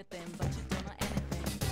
everything, but you don't know anything.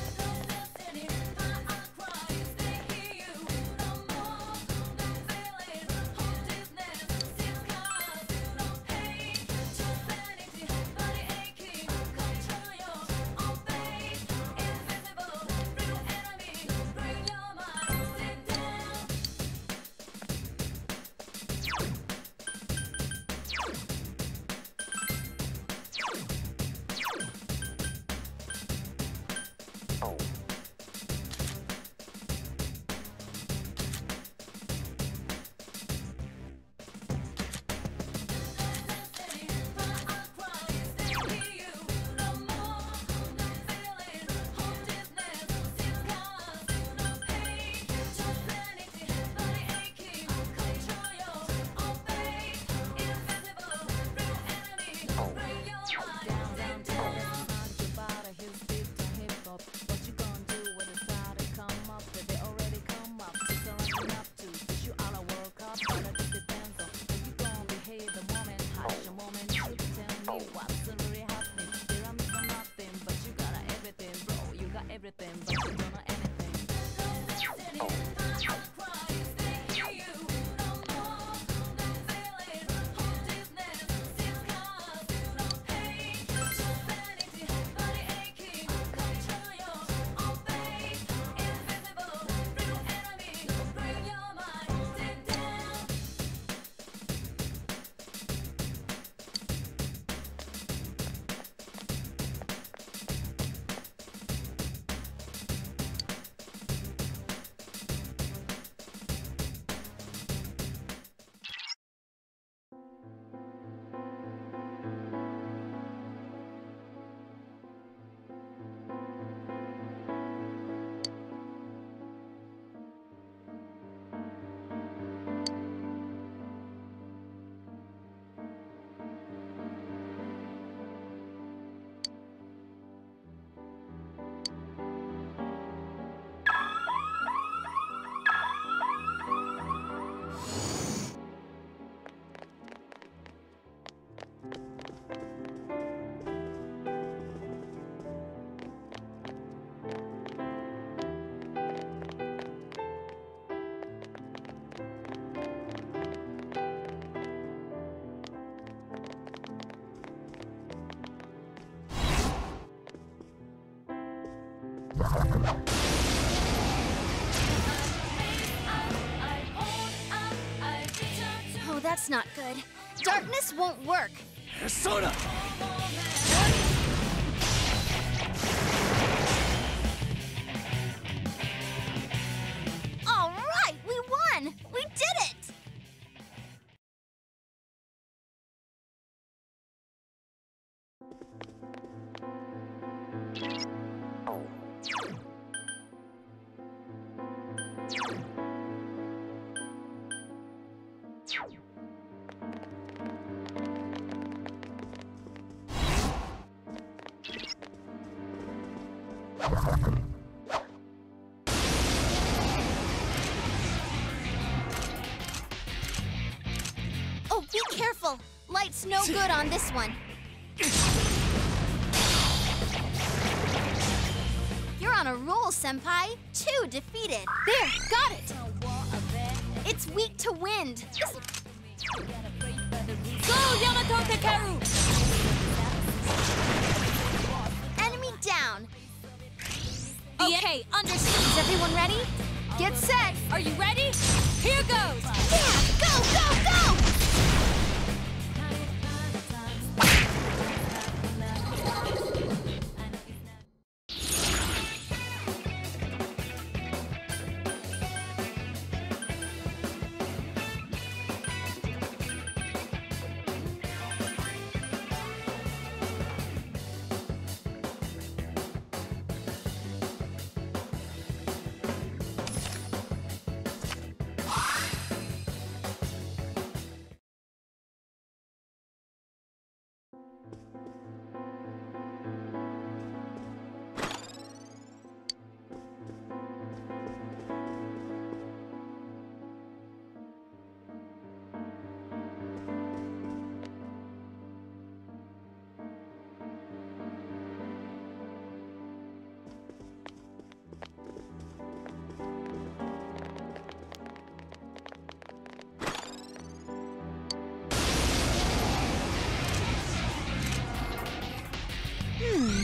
Everything, but you don't know anything. Oh, that's not good. Darkness won't work. Persona! All right, we won! We did it! Oh, be careful! Light's no good on this one. You're on a roll, Senpai. 2 defeated. There, got it! It's weak to wind. Go, Yamato Takeru! Enemy down. Okay, understood. Is everyone ready? Get set. Are you ready? Here goes! Yeah, go, go, go!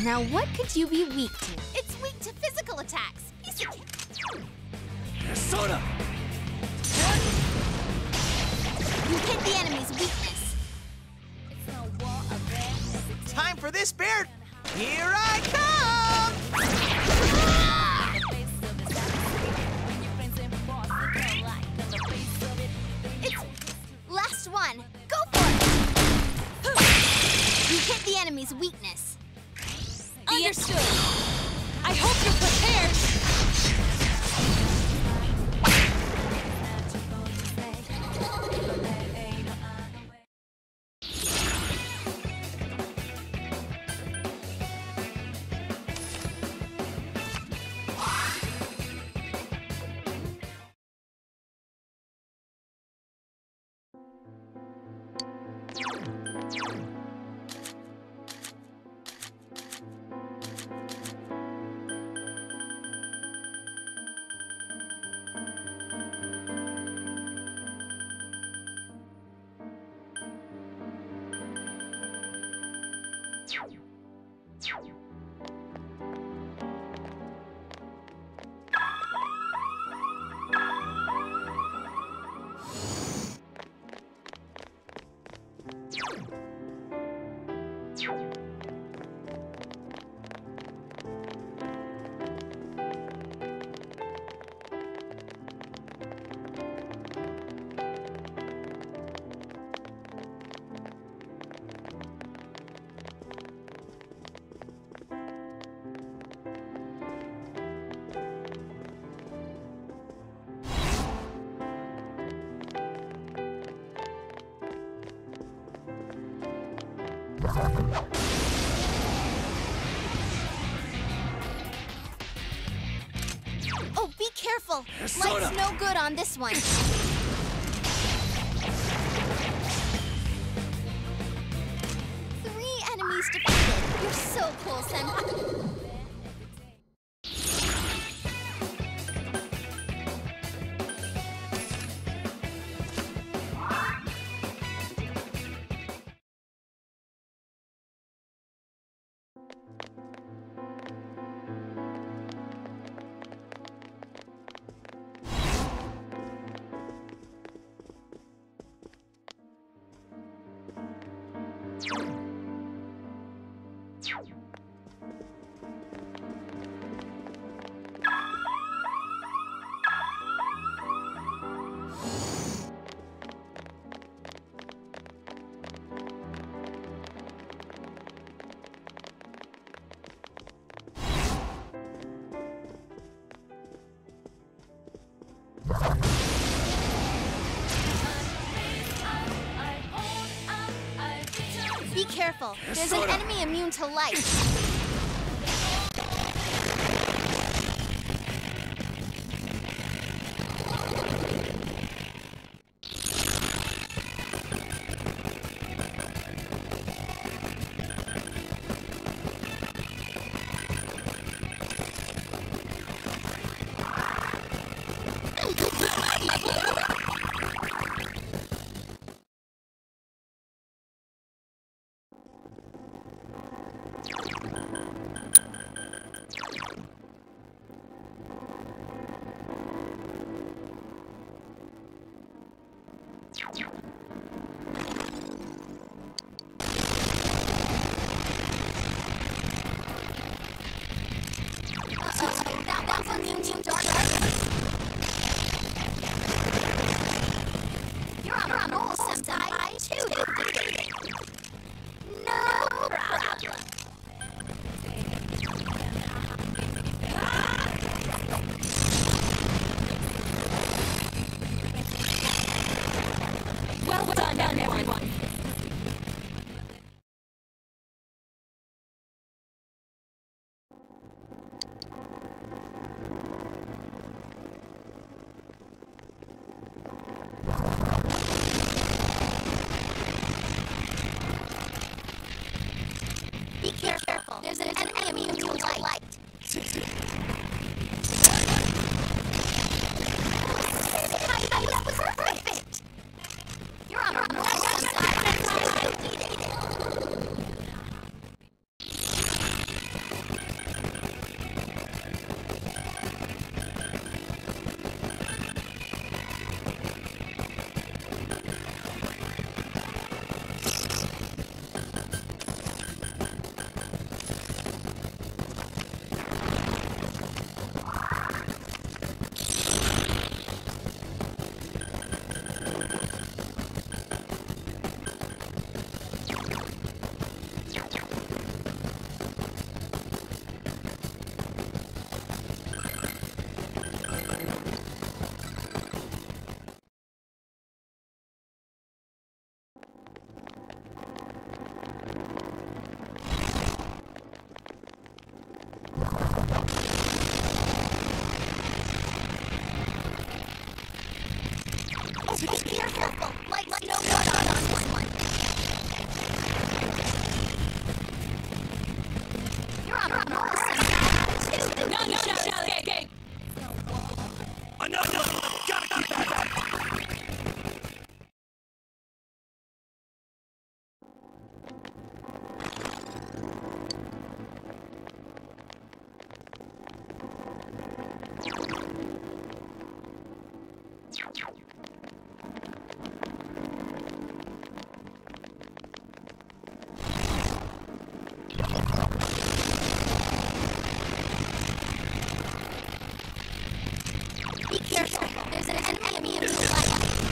Now what could you be weak to? It's weak to physical attacks. Persona! You hit the enemy's weakness. Time for this bear! Here I come! It's last one. Go for it! You hit the enemy's weakness. Understood. I hope you're prepared. Oh, be careful. Persona! Light's no good on this one. 3 enemies defeated. You're so cool, Senpai. Be careful. There's an enemy immune to light. That one's immune to dark. You're on a roll, Senpai. 2 defeated. No problem. Well done, everyone. Be careful. There's an enemy immune to light. That was perfect. You're on a roll, Senpai. careful! Light's no good on this one. You're on a roll, Senpai. No, okay. No, gotta keep that up. Be careful. There's an enemy immune to light.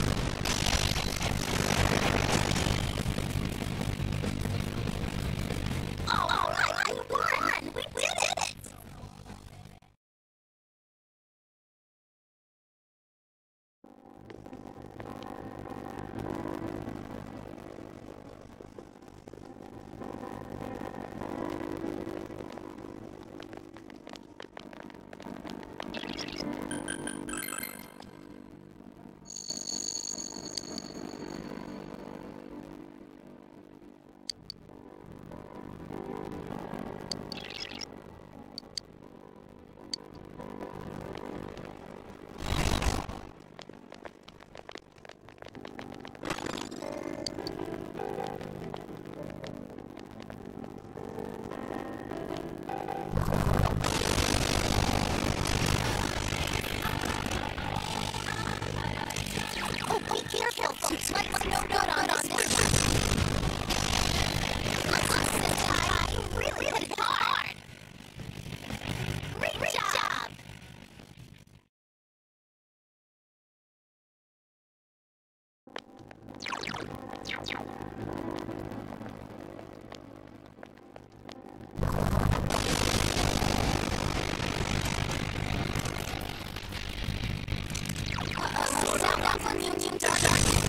Oh, we won! We did it! Be careful, folks. Light's no good on this one. Senpai, you really hit it hard. Great job. That one's immune to darkness.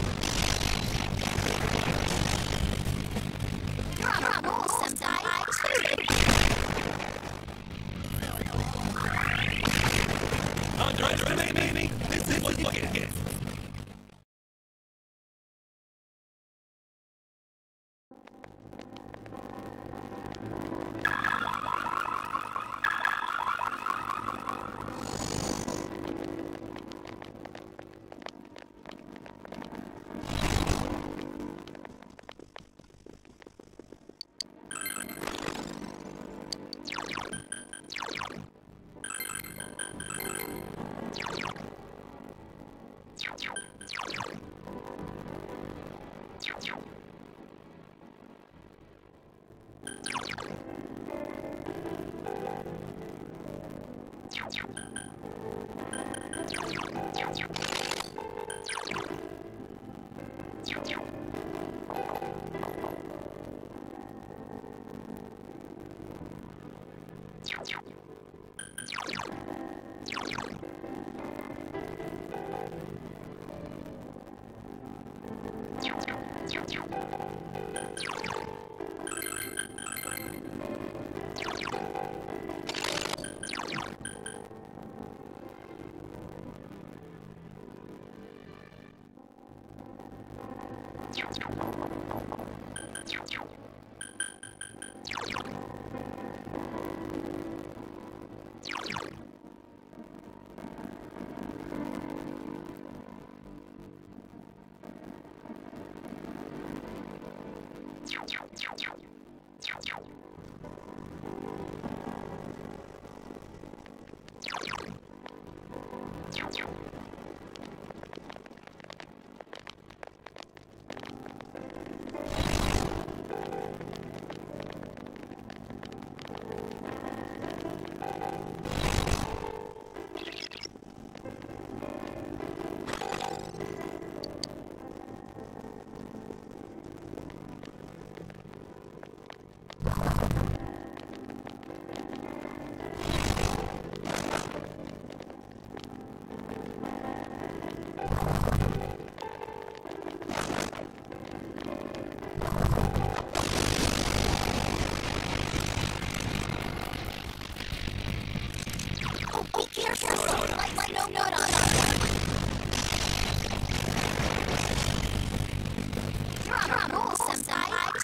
You're on a roll, Senpai. Underestimating. This is what you get.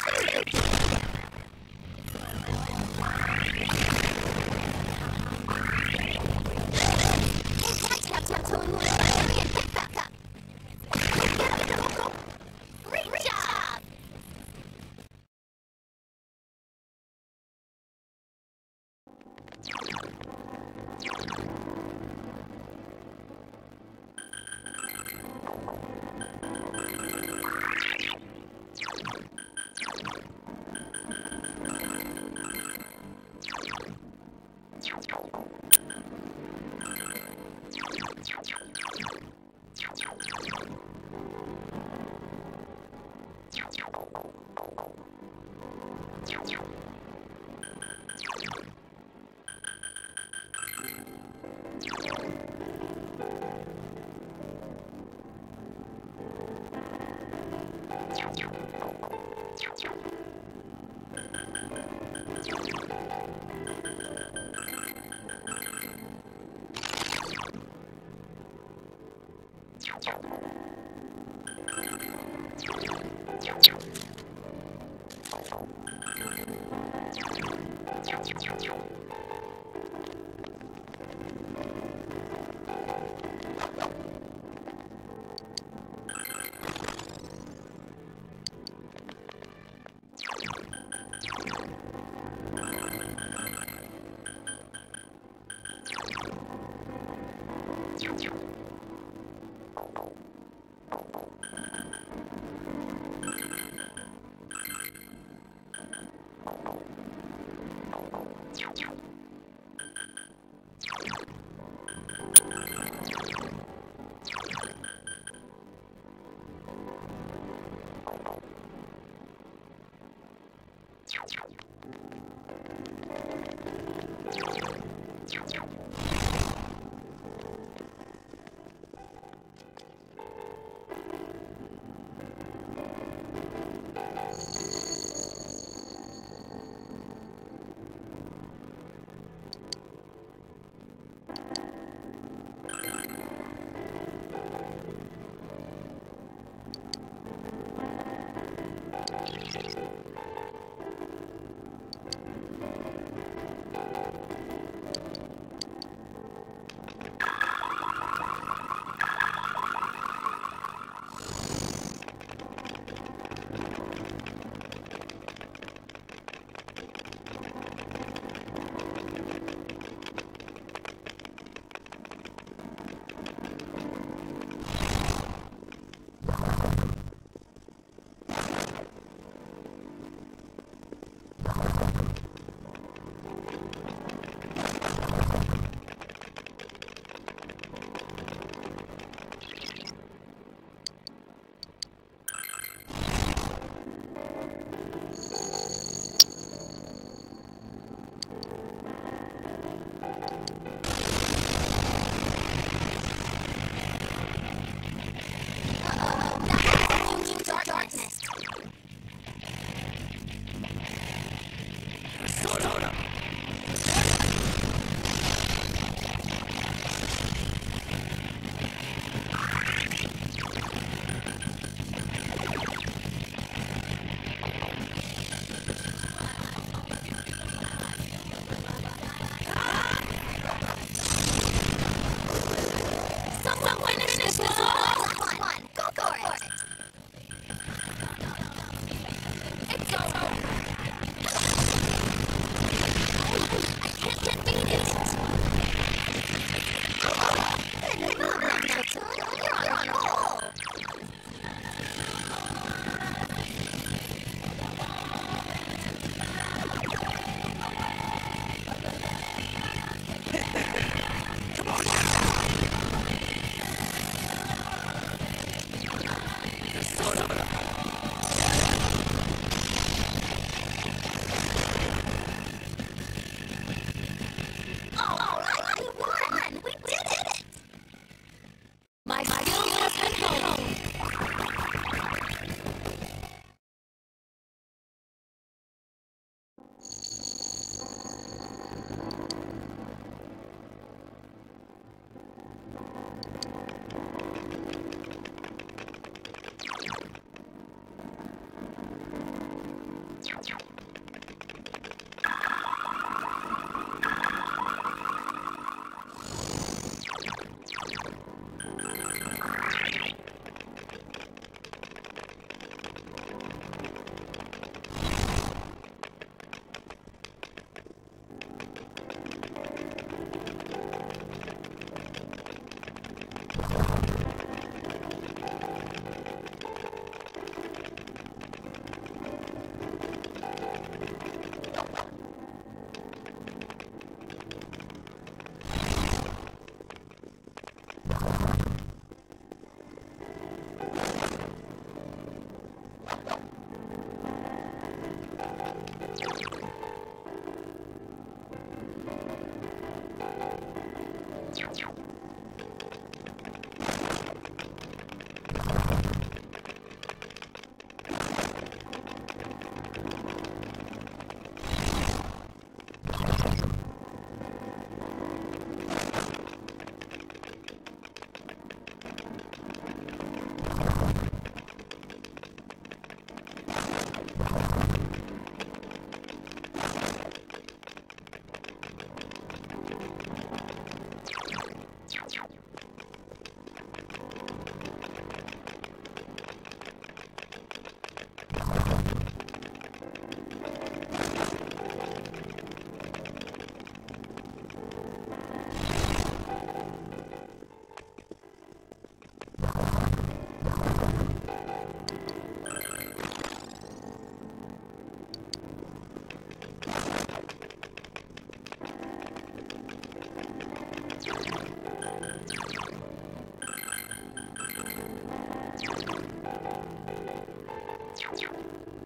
Great job!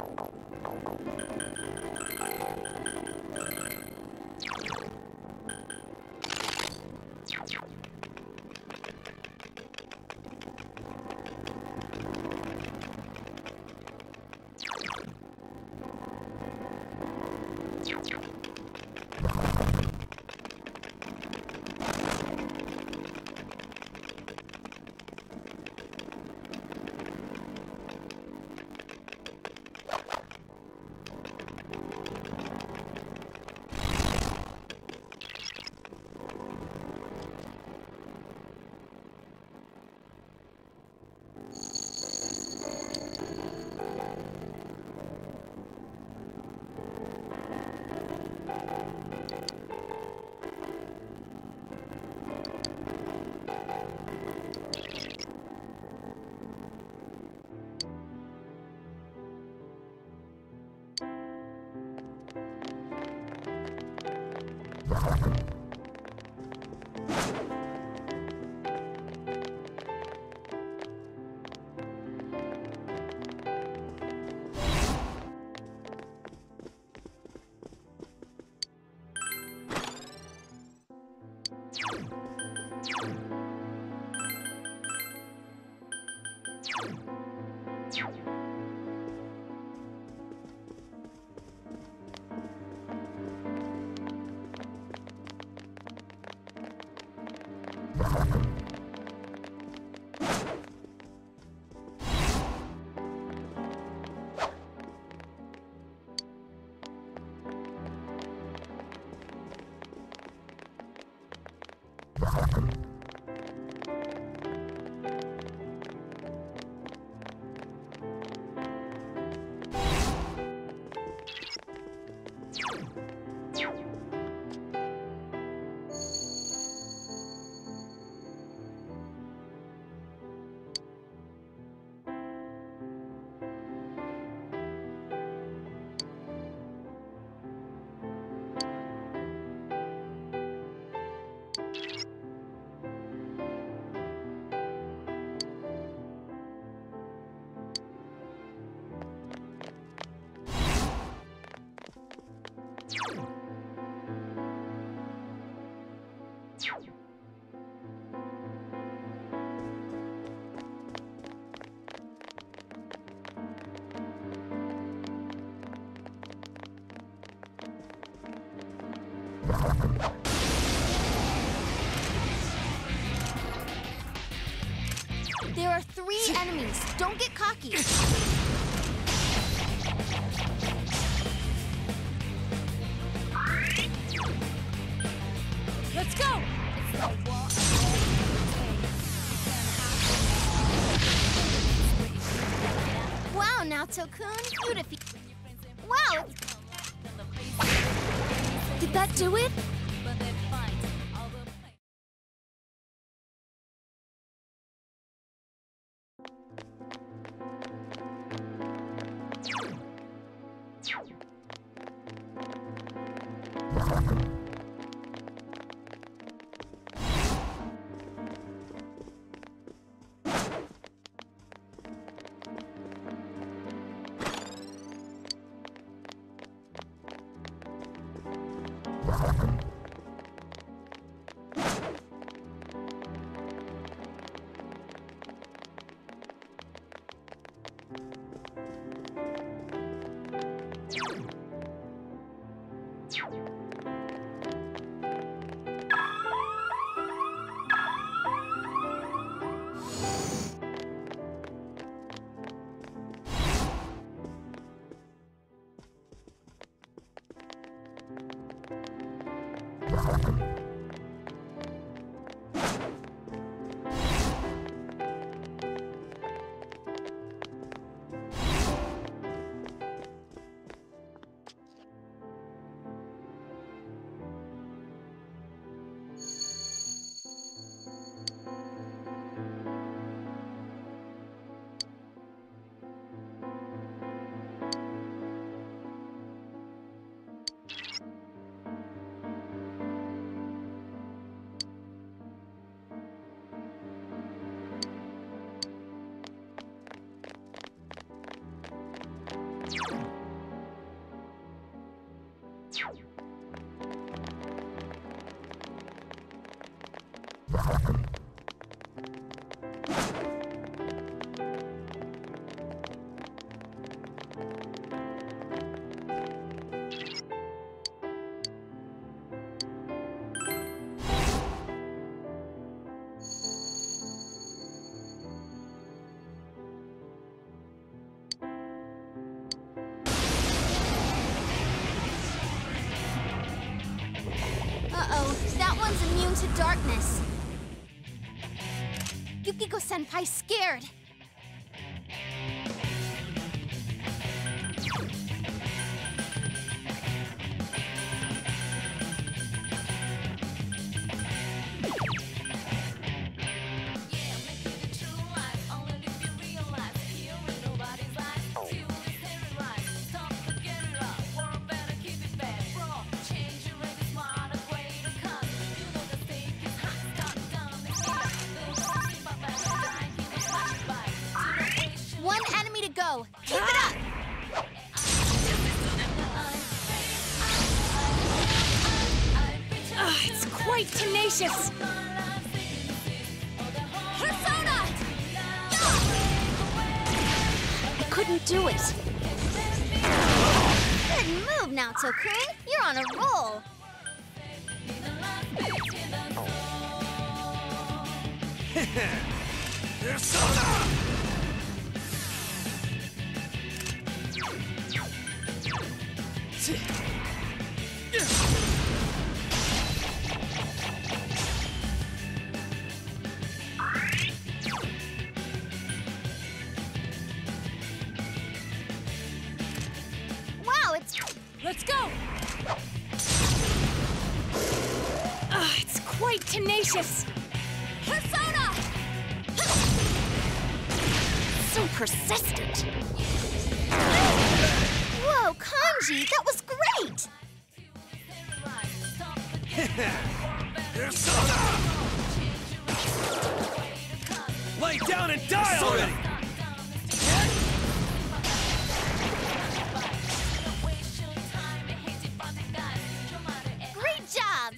There are 3 enemies. Don't get cocky. Let's go! Wow, Naoto-kun, you defeat. Wow! Did that do it? Uh-oh, that one's immune to darkness. Yukiko-senpai's scared. One enemy to go. Keep it up! It's quite tenacious. Persona! I couldn't do it. Good move, Naoto-kun. You're on a roll. Persona! Wow, it's... Let's go. It's quite tenacious. Persona! So persistent. Whoa, Kanji, that was great! Persona! Lay down and die already! Great job!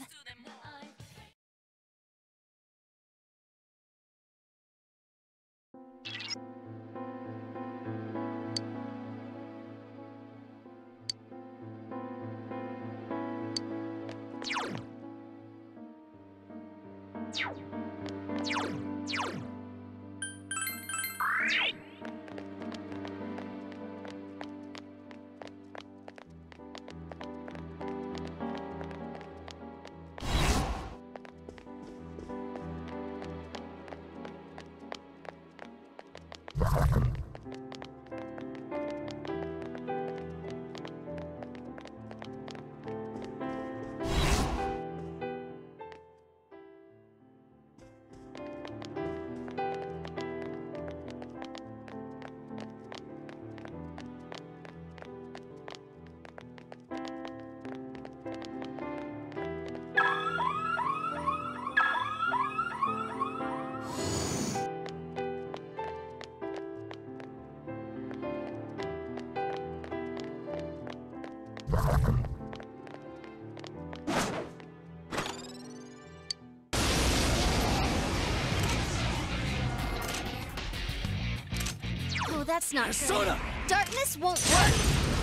Oh, that's not Persona! good. Darkness won't work.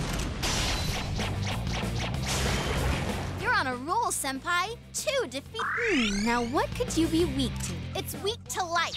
You're on a roll, Senpai. 2 defeat. Now what could you be weak to? It's weak to light.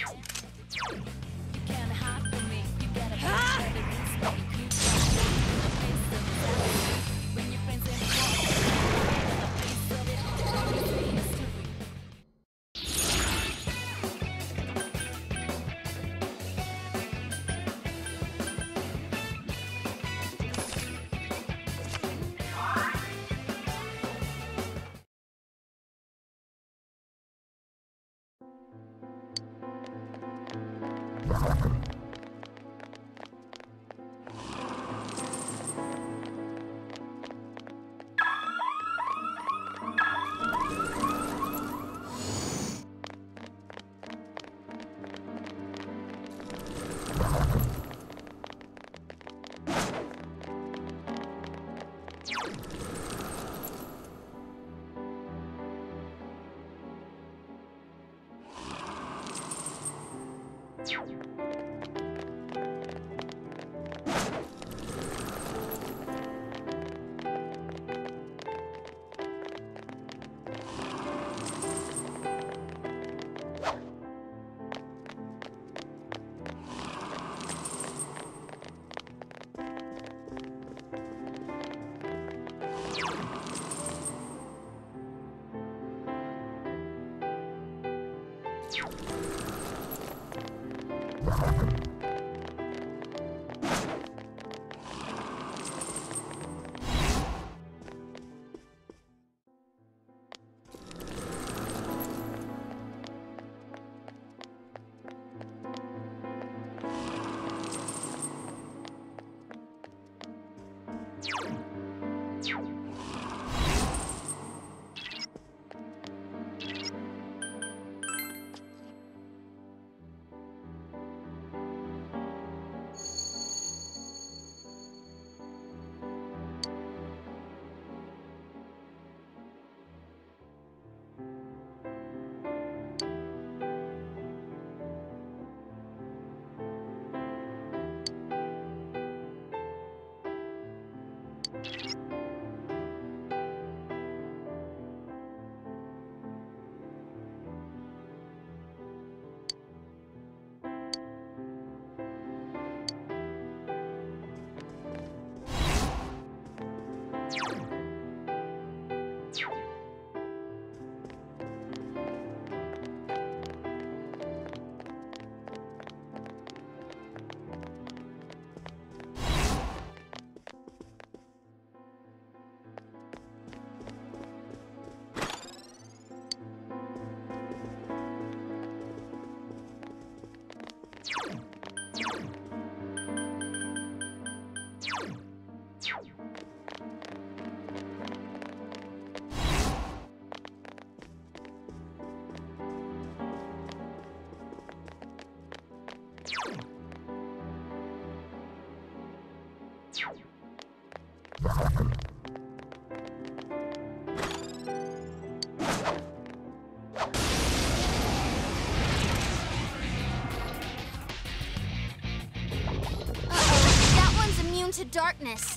To darkness.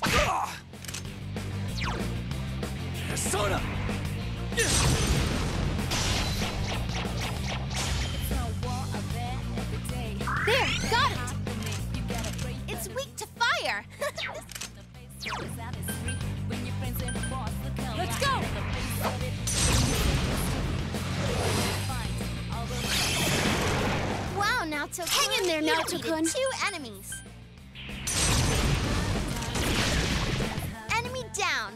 Persona! There, got it! It's weak to fire! Let's go! Wow, Naoto. Hang in there, Naoto-kun. 2 enemies. Enemy down.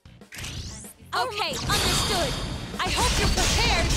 Okay, understood. I hope you're prepared.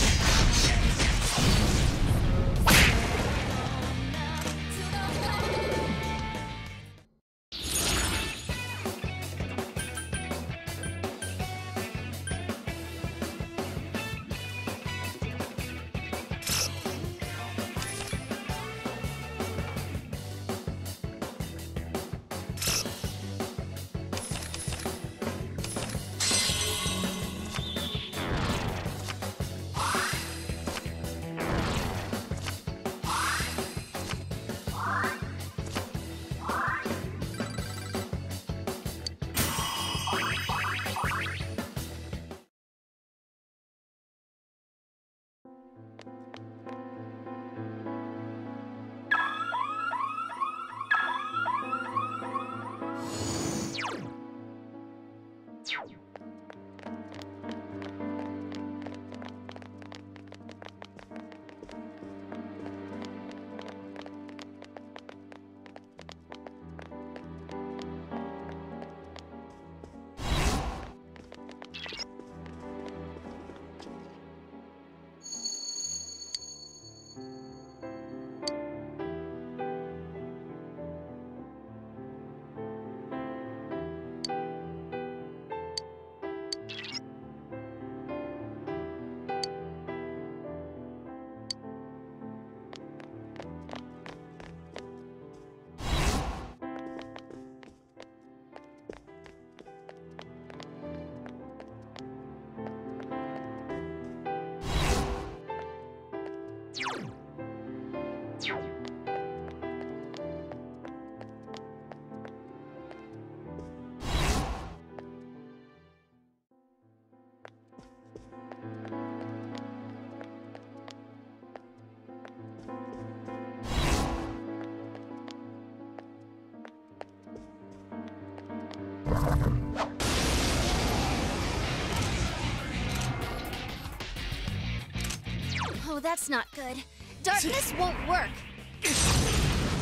Oh, that's not good. Darkness won't work.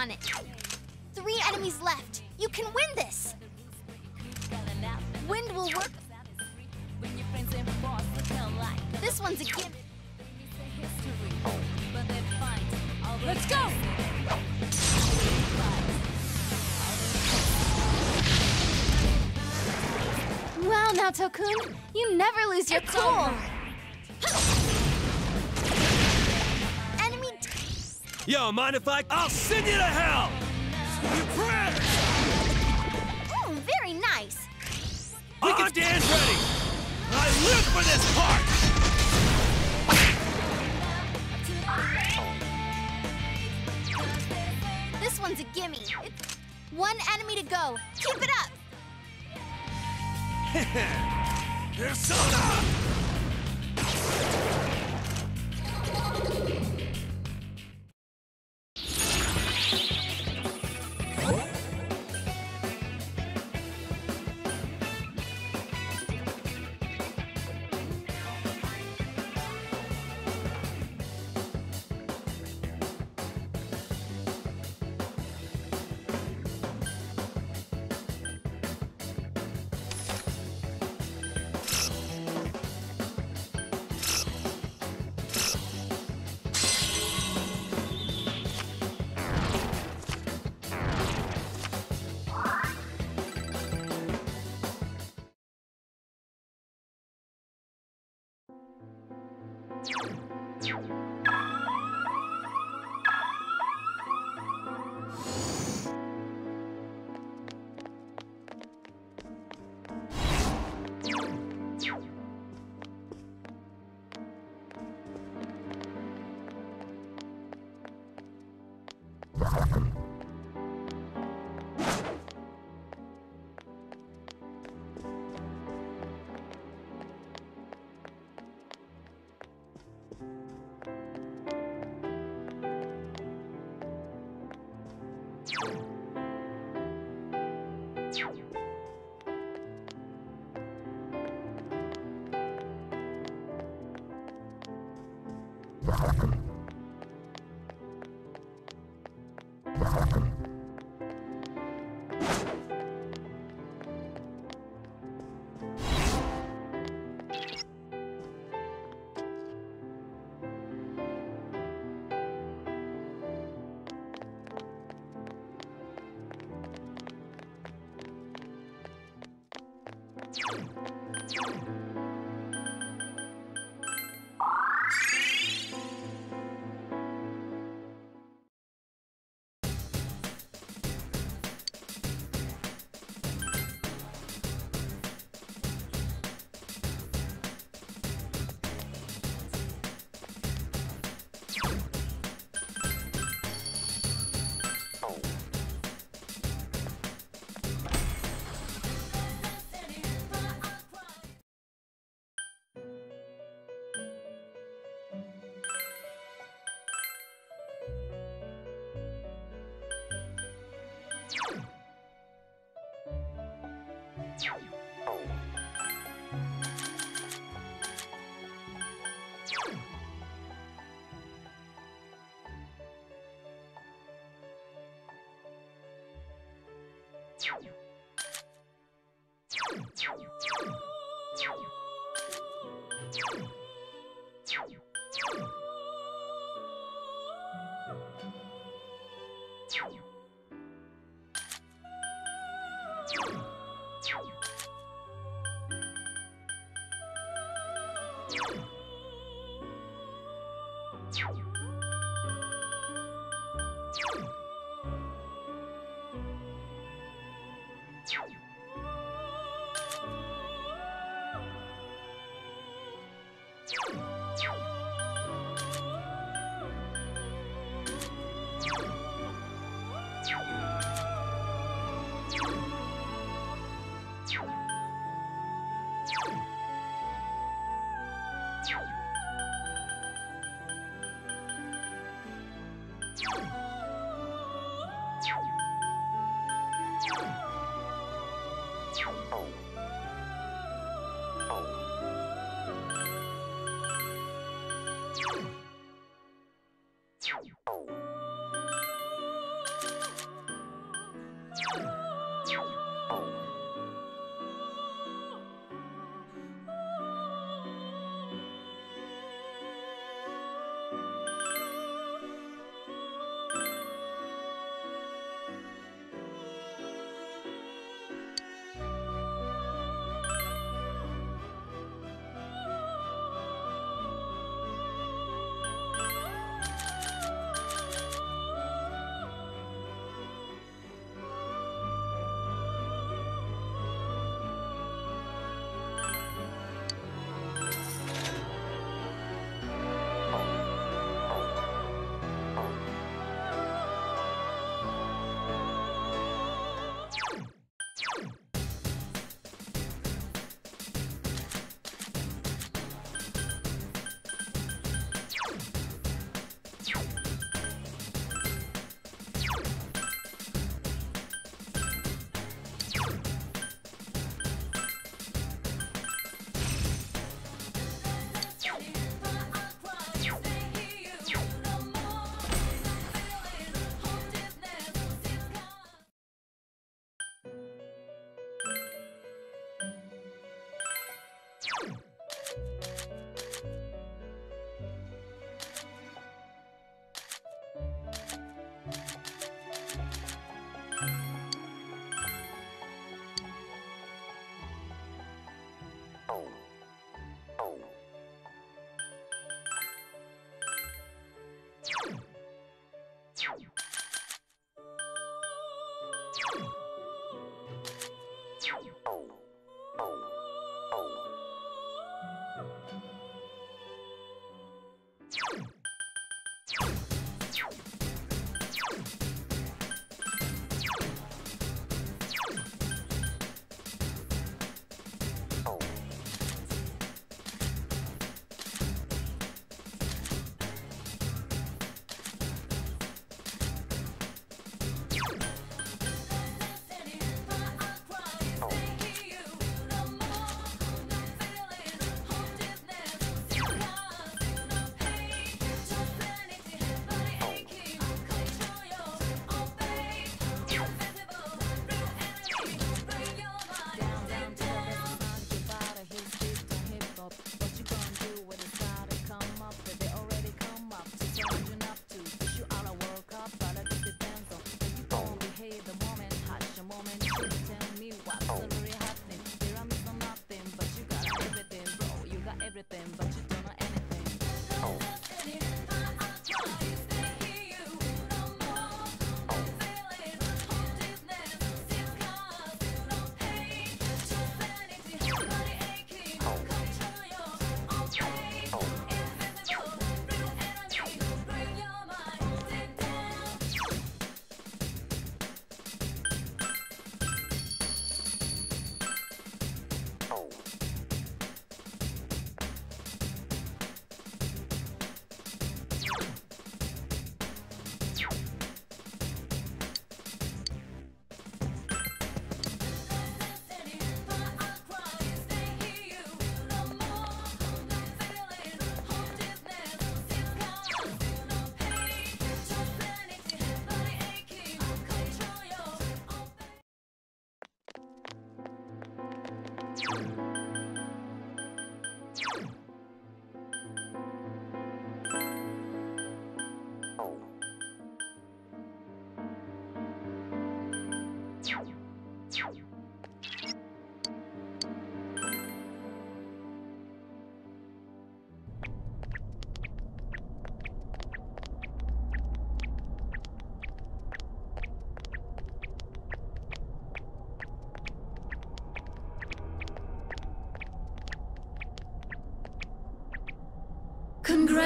on it. 3 enemies left. You can win this. Wind will work. This one's a gimme. Let's go! Wow, Naoto-kun, you never lose your cool. Enemy. Yo, mind if I'll send you to hell! You prick! Very nice. I'm Dan's ready! I live for this part! This one's a gimme. It's 1 enemy to go. Keep it up. Persona!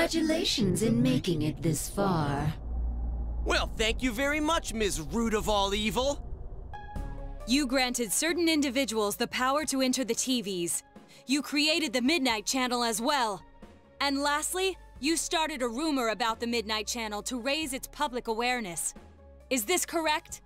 Congratulations in making it this far. Well, thank you very much, Ms. Root of all evil. You granted certain individuals the power to enter the TVs. You created the Midnight Channel as well. And lastly, you started a rumor about the Midnight Channel to raise its public awareness. Is this correct?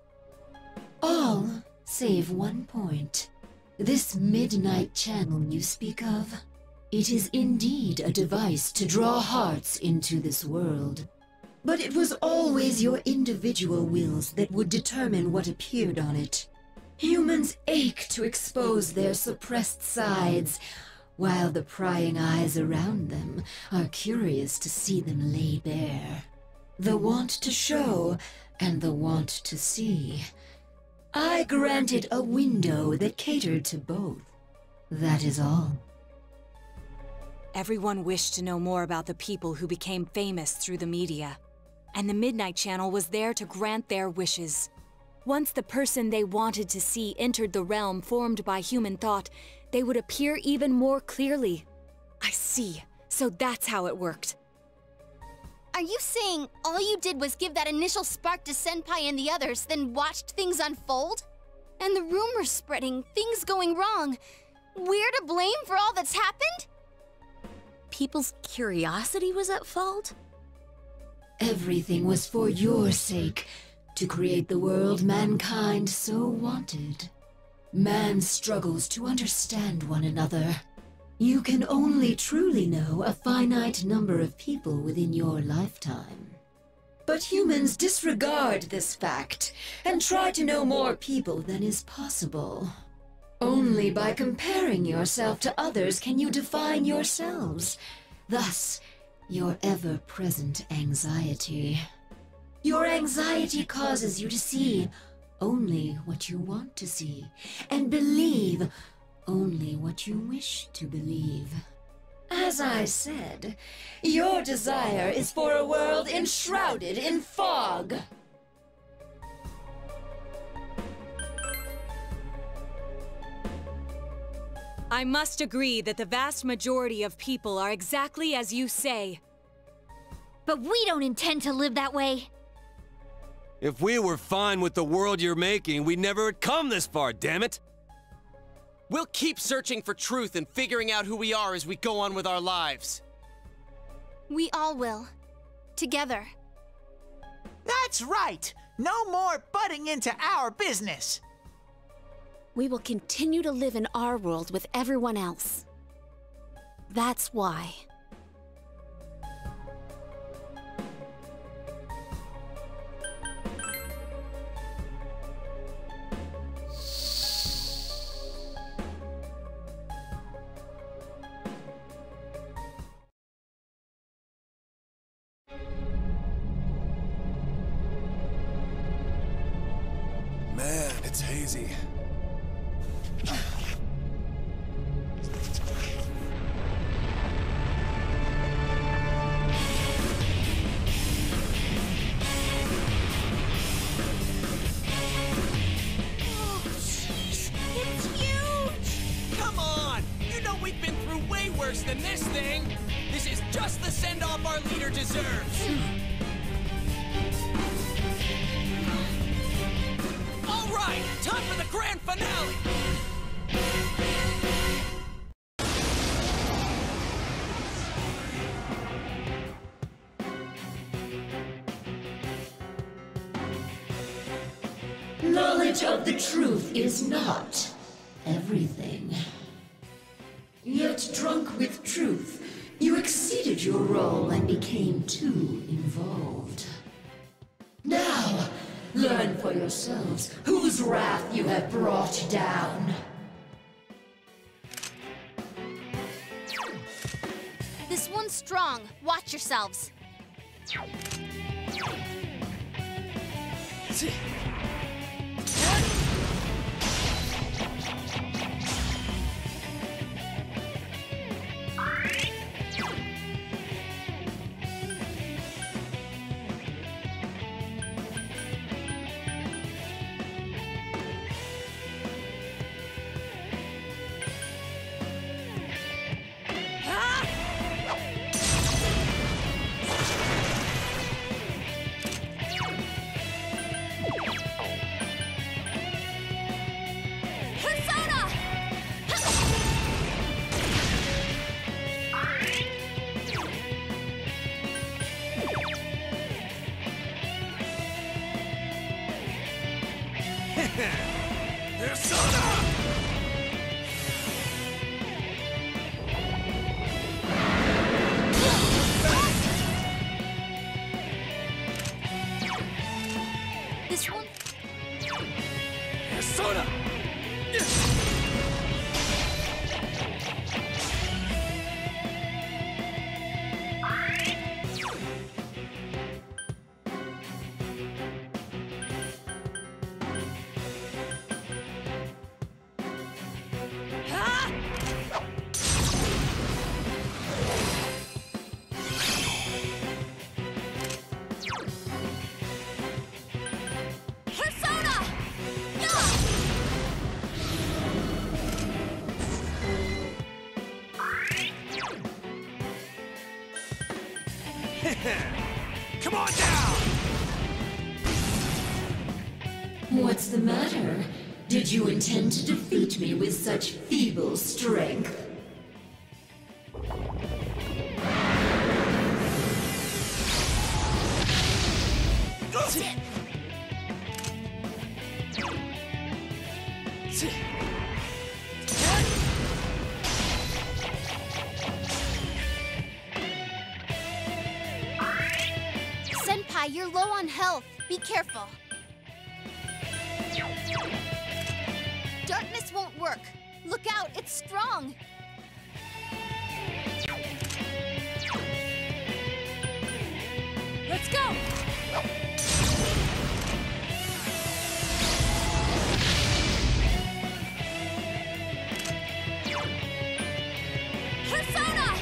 All save one point. This Midnight Channel you speak of, it is indeed a device to draw hearts into this world. But it was always your individual wills that would determine what appeared on it. Humans ache to expose their suppressed sides, while the prying eyes around them are curious to see them laid bare. The want to show and the want to see. I granted a window that catered to both. That is all. Everyone wished to know more about the people who became famous through the media. And the Midnight Channel was there to grant their wishes. Once the person they wanted to see entered the realm formed by human thought, they would appear even more clearly. I see. So that's how it worked. Are you saying all you did was give that initial spark to Senpai and the others, then watched things unfold? And the rumors spreading, things going wrong. We're to blame for all that's happened? People's curiosity was at fault? Everything was for your sake, to create the world mankind so wanted. Man struggles to understand one another. You can only truly know a finite number of people within your lifetime. But humans disregard this fact and try to know more people than is possible. Only by comparing yourself to others can you define yourselves. Thus, your ever-present anxiety. Your anxiety causes you to see only what you want to see, and believe only what you wish to believe. As I said, your desire is for a world enshrouded in fog. I must agree that the vast majority of people are exactly as you say. But we don't intend to live that way. If we were fine with the world you're making, we never would come this far, damn it! We'll keep searching for truth and figuring out who we are as we go on with our lives. We all will. Together. That's right! No more butting into our business! We will continue to live in our world with everyone else. That's why. Man, it's hazy. Worse than this thing. This is just the send-off our leader deserves. All right, time for the grand finale. Knowledge of the truth is not everything. Yet drunk with truth, you exceeded your role and became too involved. Now, learn for yourselves whose wrath you have brought down. This one's strong. Watch yourselves. Come on down! What's the matter? Did you intend to defeat me with such feeble strength? Senpai, you're low on health. Be careful. Darkness won't work. Look out, it's strong. Let's go! Persona!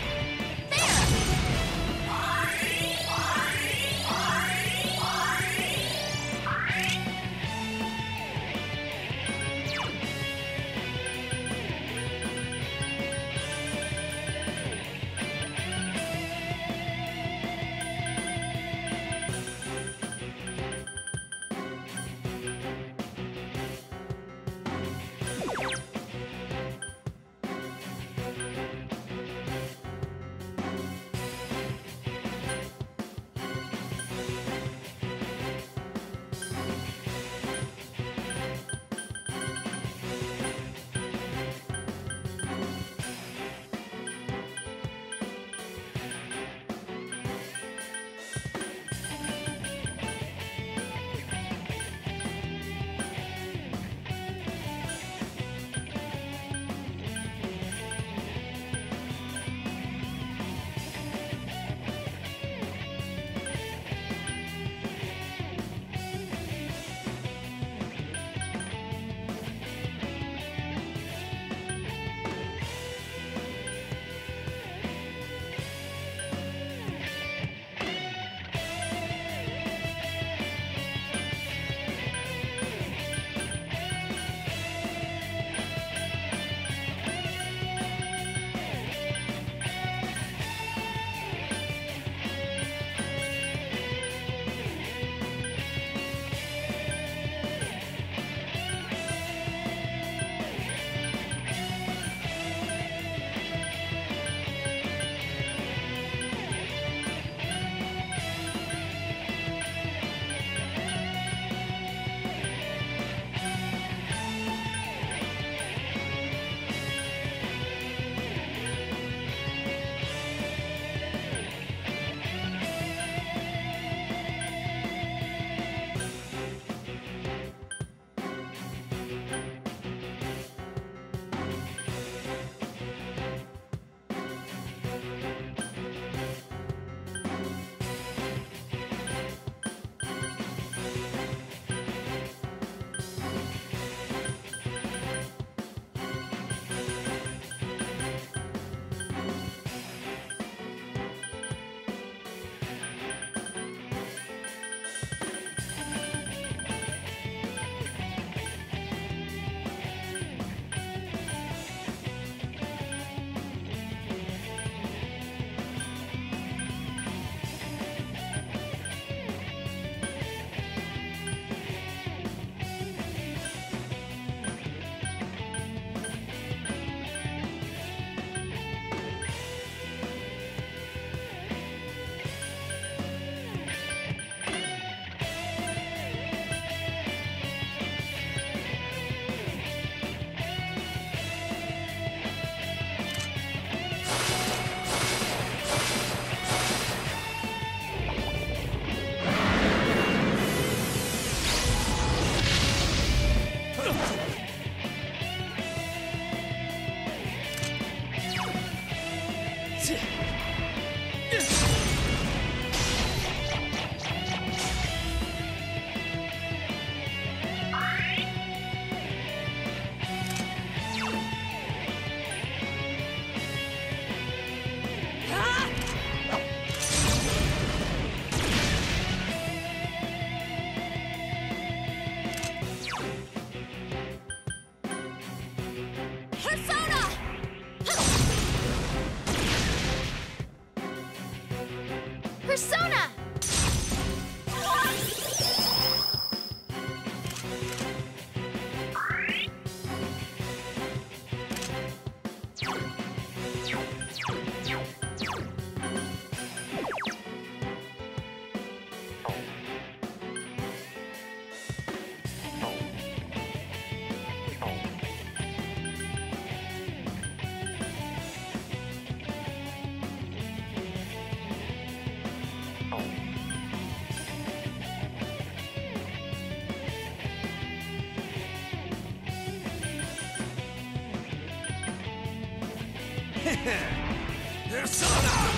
Persona!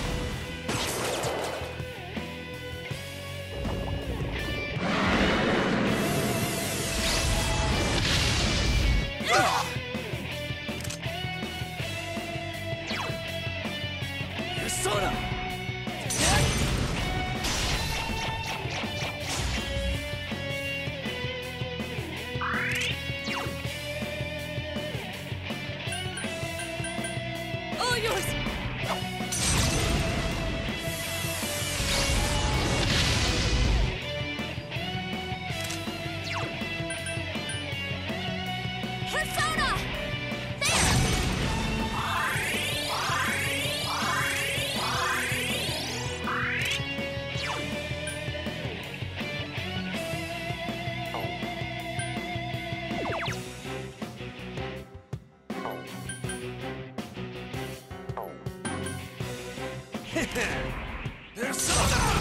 Persona! All yours! Persona! There! Persona!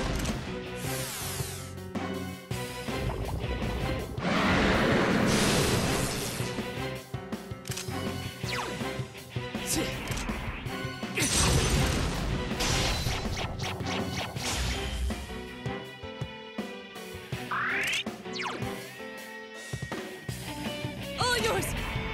All yours!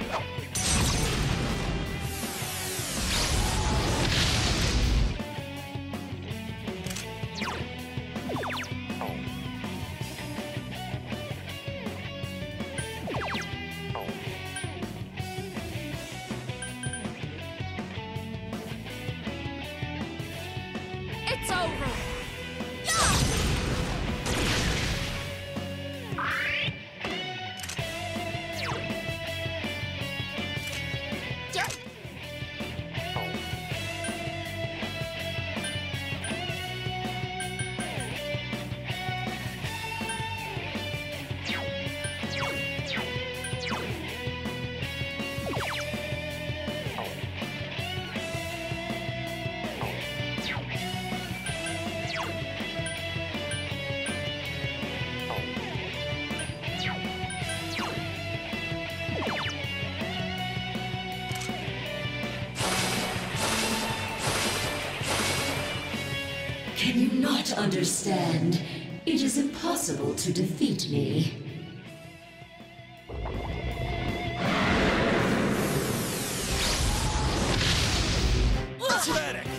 It's over! Can you not understand? It is impossible to defeat me. Pathetic!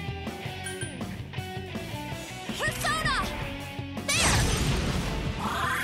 Persona! There!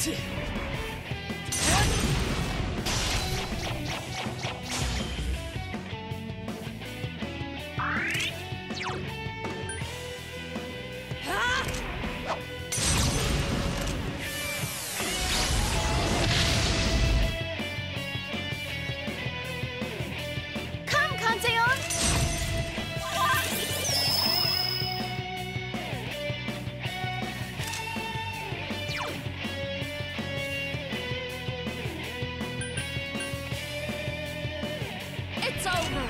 Come, Kanzeon! It's over!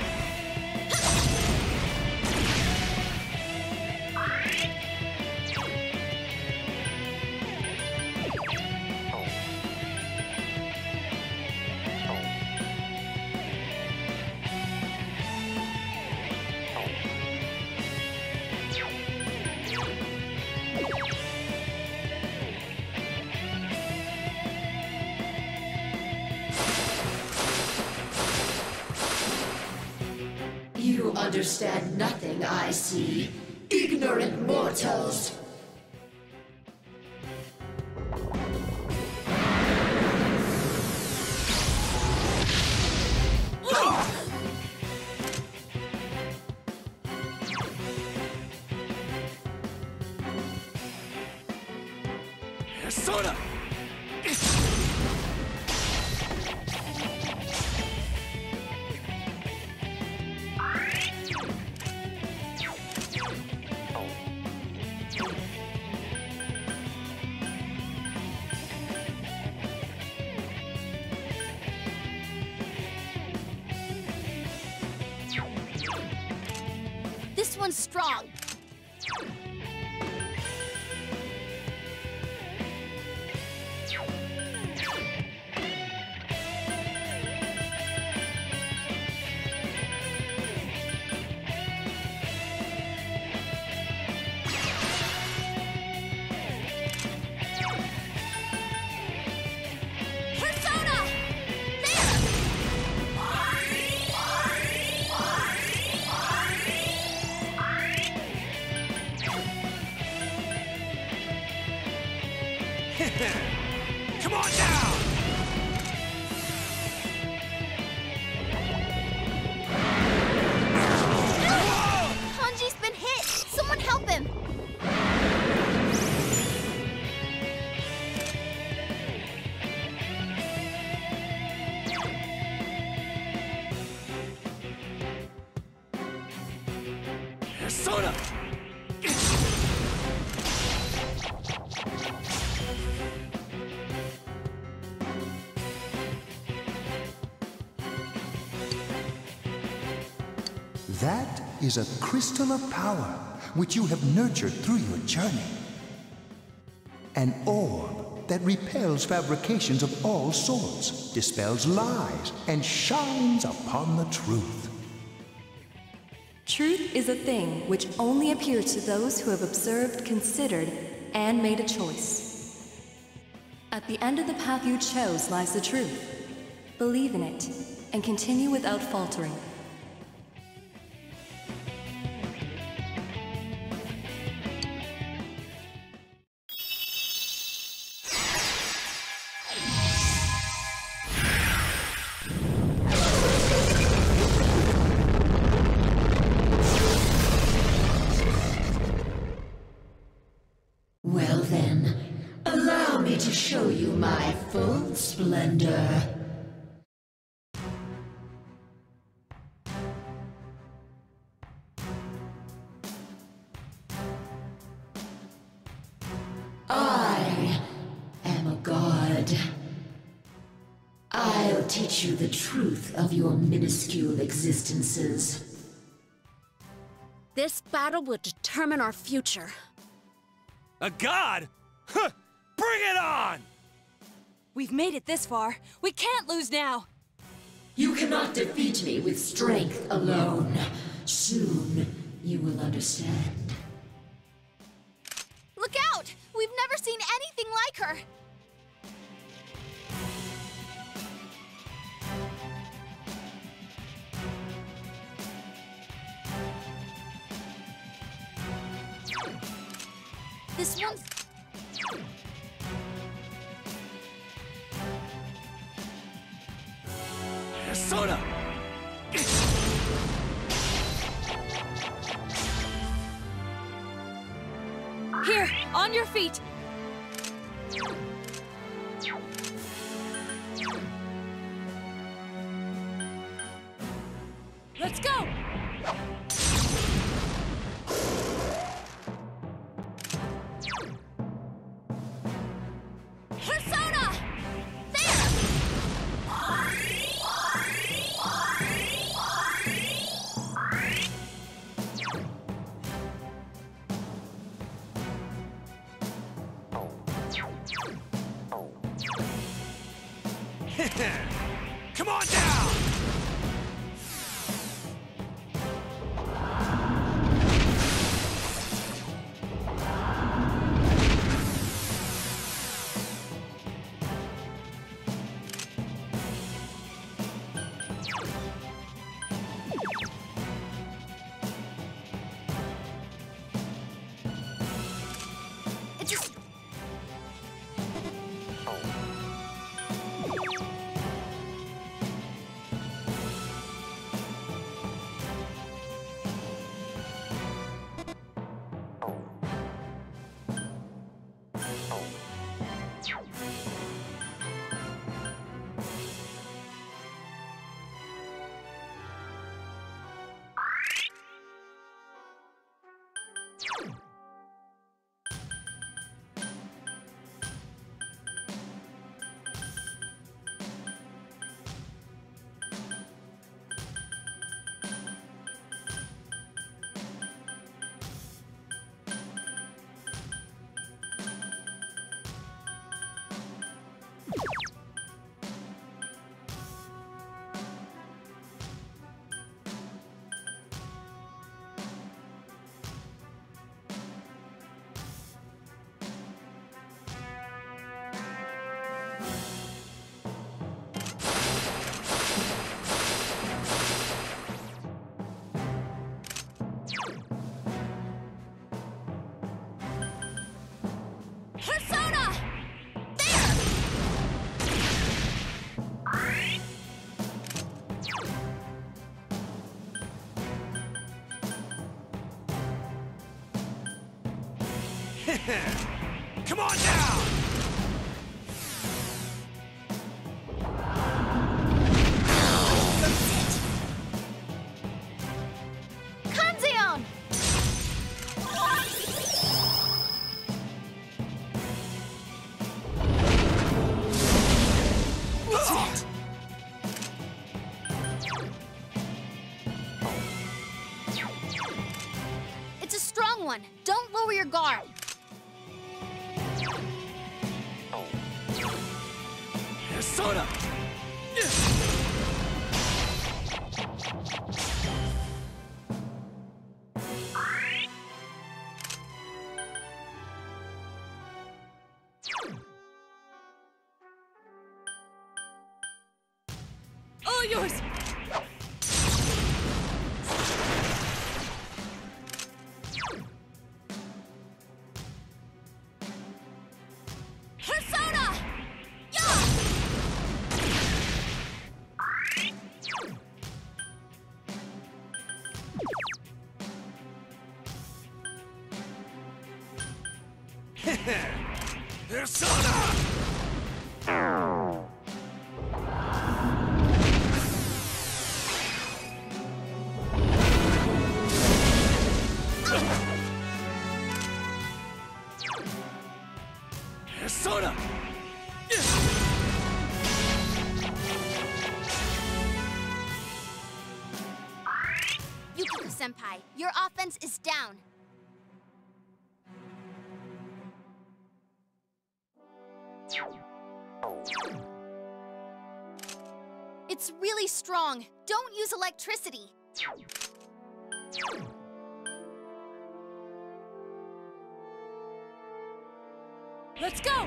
You understand nothing, I see. Ignorant mortals! Persona! This one's strong. Persona! Come on now! Kanji's been hit! Someone help him! Persona! That is a crystal of power, which you have nurtured through your journey. An orb that repels fabrications of all sorts, dispels lies, and shines upon the truth. Truth is a thing which only appears to those who have observed, considered, and made a choice. At the end of the path you chose lies the truth. Believe in it, and continue without faltering. Well then, allow me to show you my full splendor. I am a god. I'll teach you the truth of your minuscule existences. This battle will determine our future. A god? Huh! Bring it on! We've made it this far. We can't lose now. You cannot defeat me with strength alone. Soon, you will understand. Look out! We've never seen anything like her! This one's... Persona! Here, on your feet! Let's go! Persona! There! Come on down! It just... Persona! There! Come on down! Kanzeon! It's a strong one. Don't lower your guard. Persona! All yours! Persona! Yeah! Persona! Persona! Yukiko-senpai, your offense is down. It's really strong. Don't use electricity. Let's go!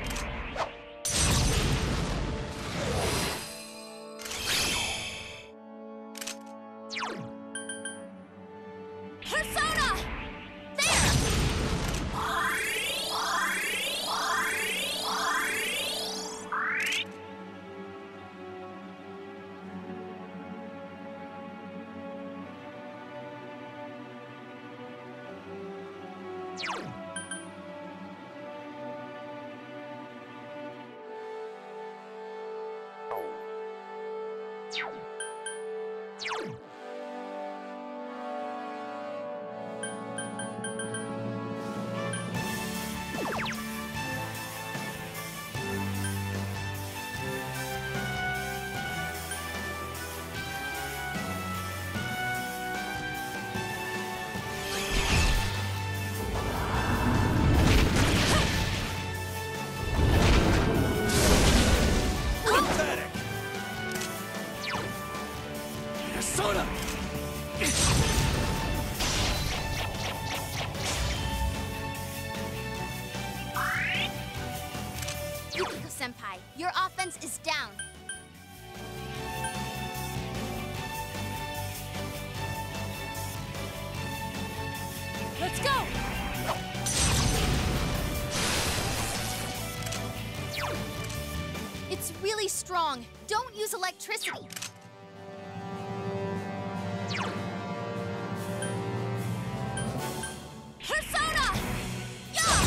Persona! There! Yukiko-senpai, your offense is down. Let's go! It's really strong. Don't use electricity. Persona! Yeah!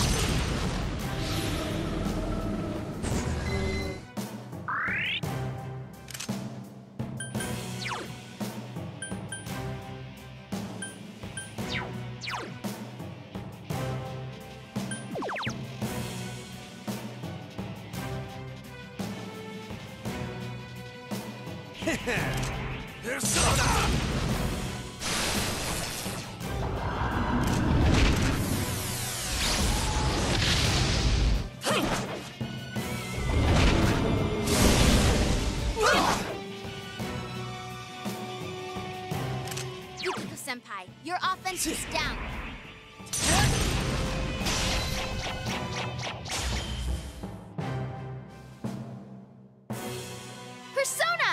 Persona! Yukiko-senpai, your offense is down. Persona!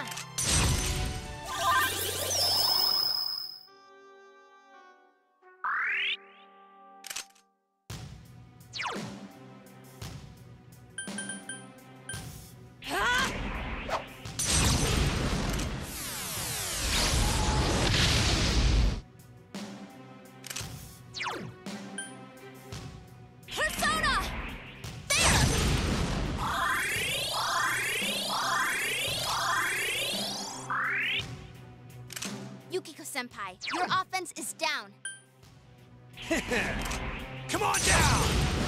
Persona! There! Yukiko-senpai, your offense is down. Come on down!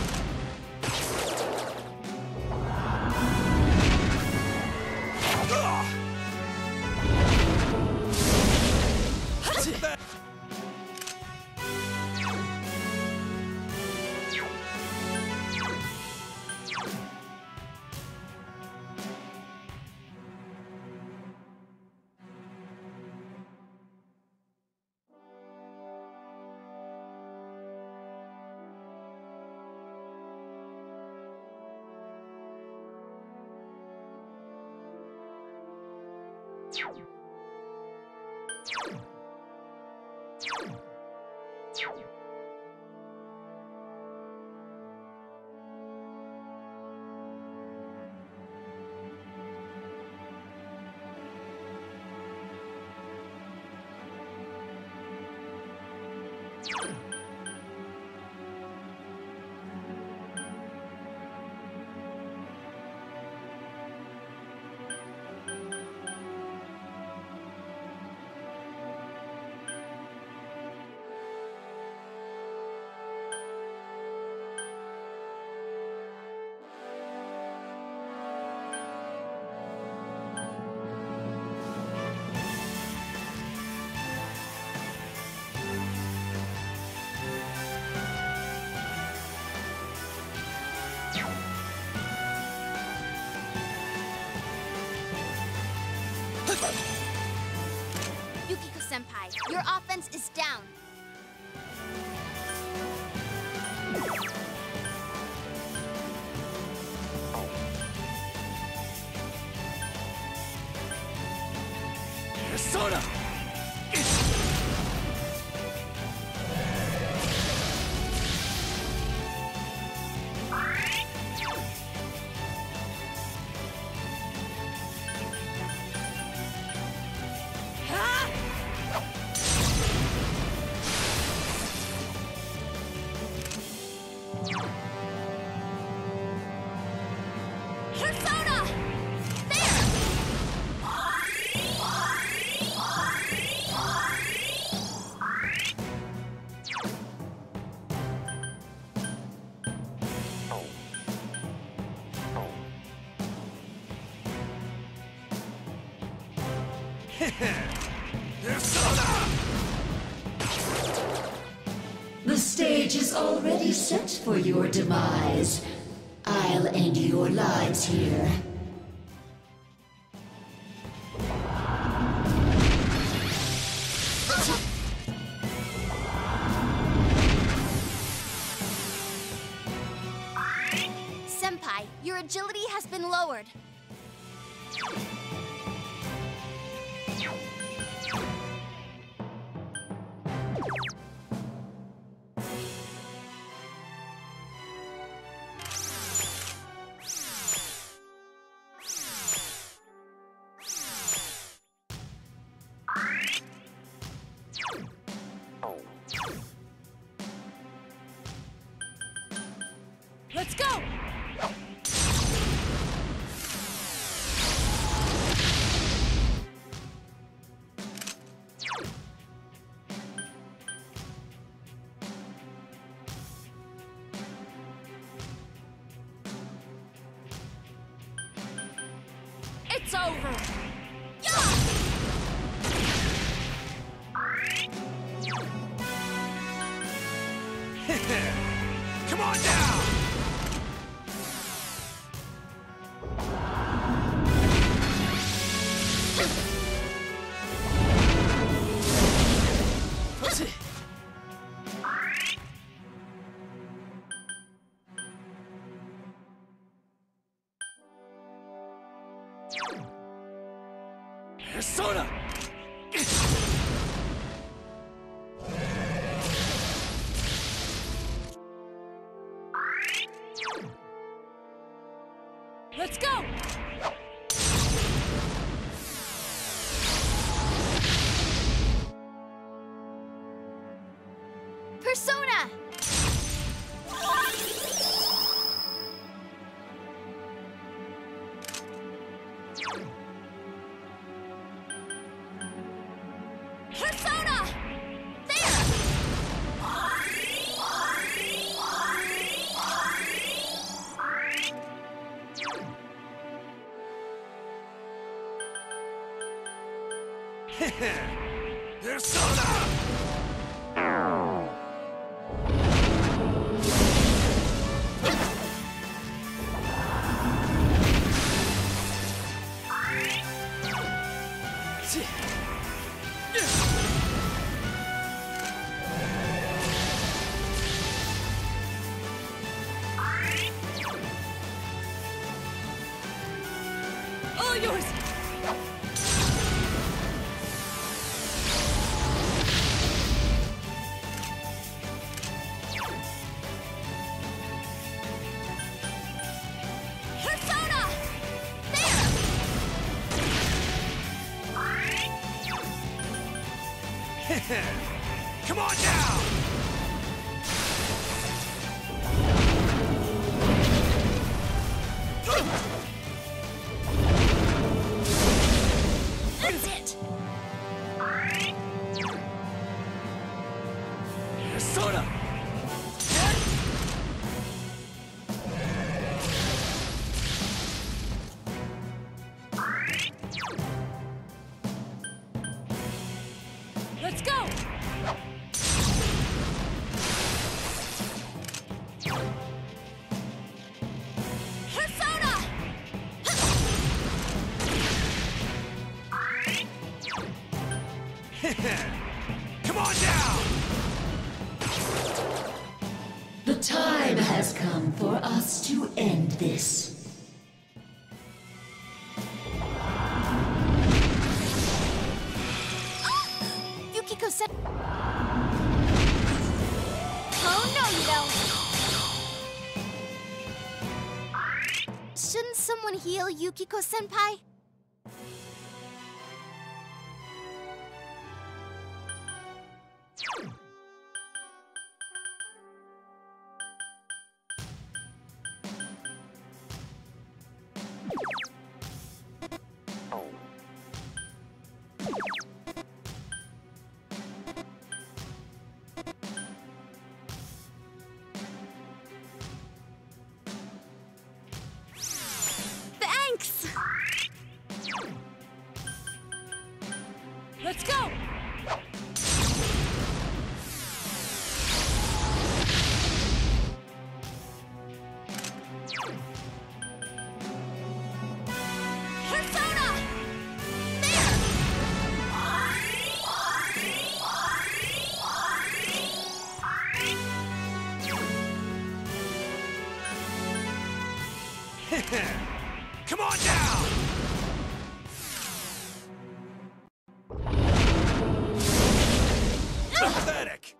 Yukiko-senpai, your offense is down. Persona! Persona! There! The stage is already set for your demise. I'll end your lives here. Senpai, your agility has been lowered. Let's go! It's over! Come on down! Persona! Let's go! Persona! Persona! There! Persona! All yours! Persona! There! Come on down! That's it! Persona! Let's go! Persona! Come on down! The time has come for us to end this. Yukiko said... Oh, no, you don't. Shouldn't someone heal Yukiko-senpai? Come on down! Pathetic!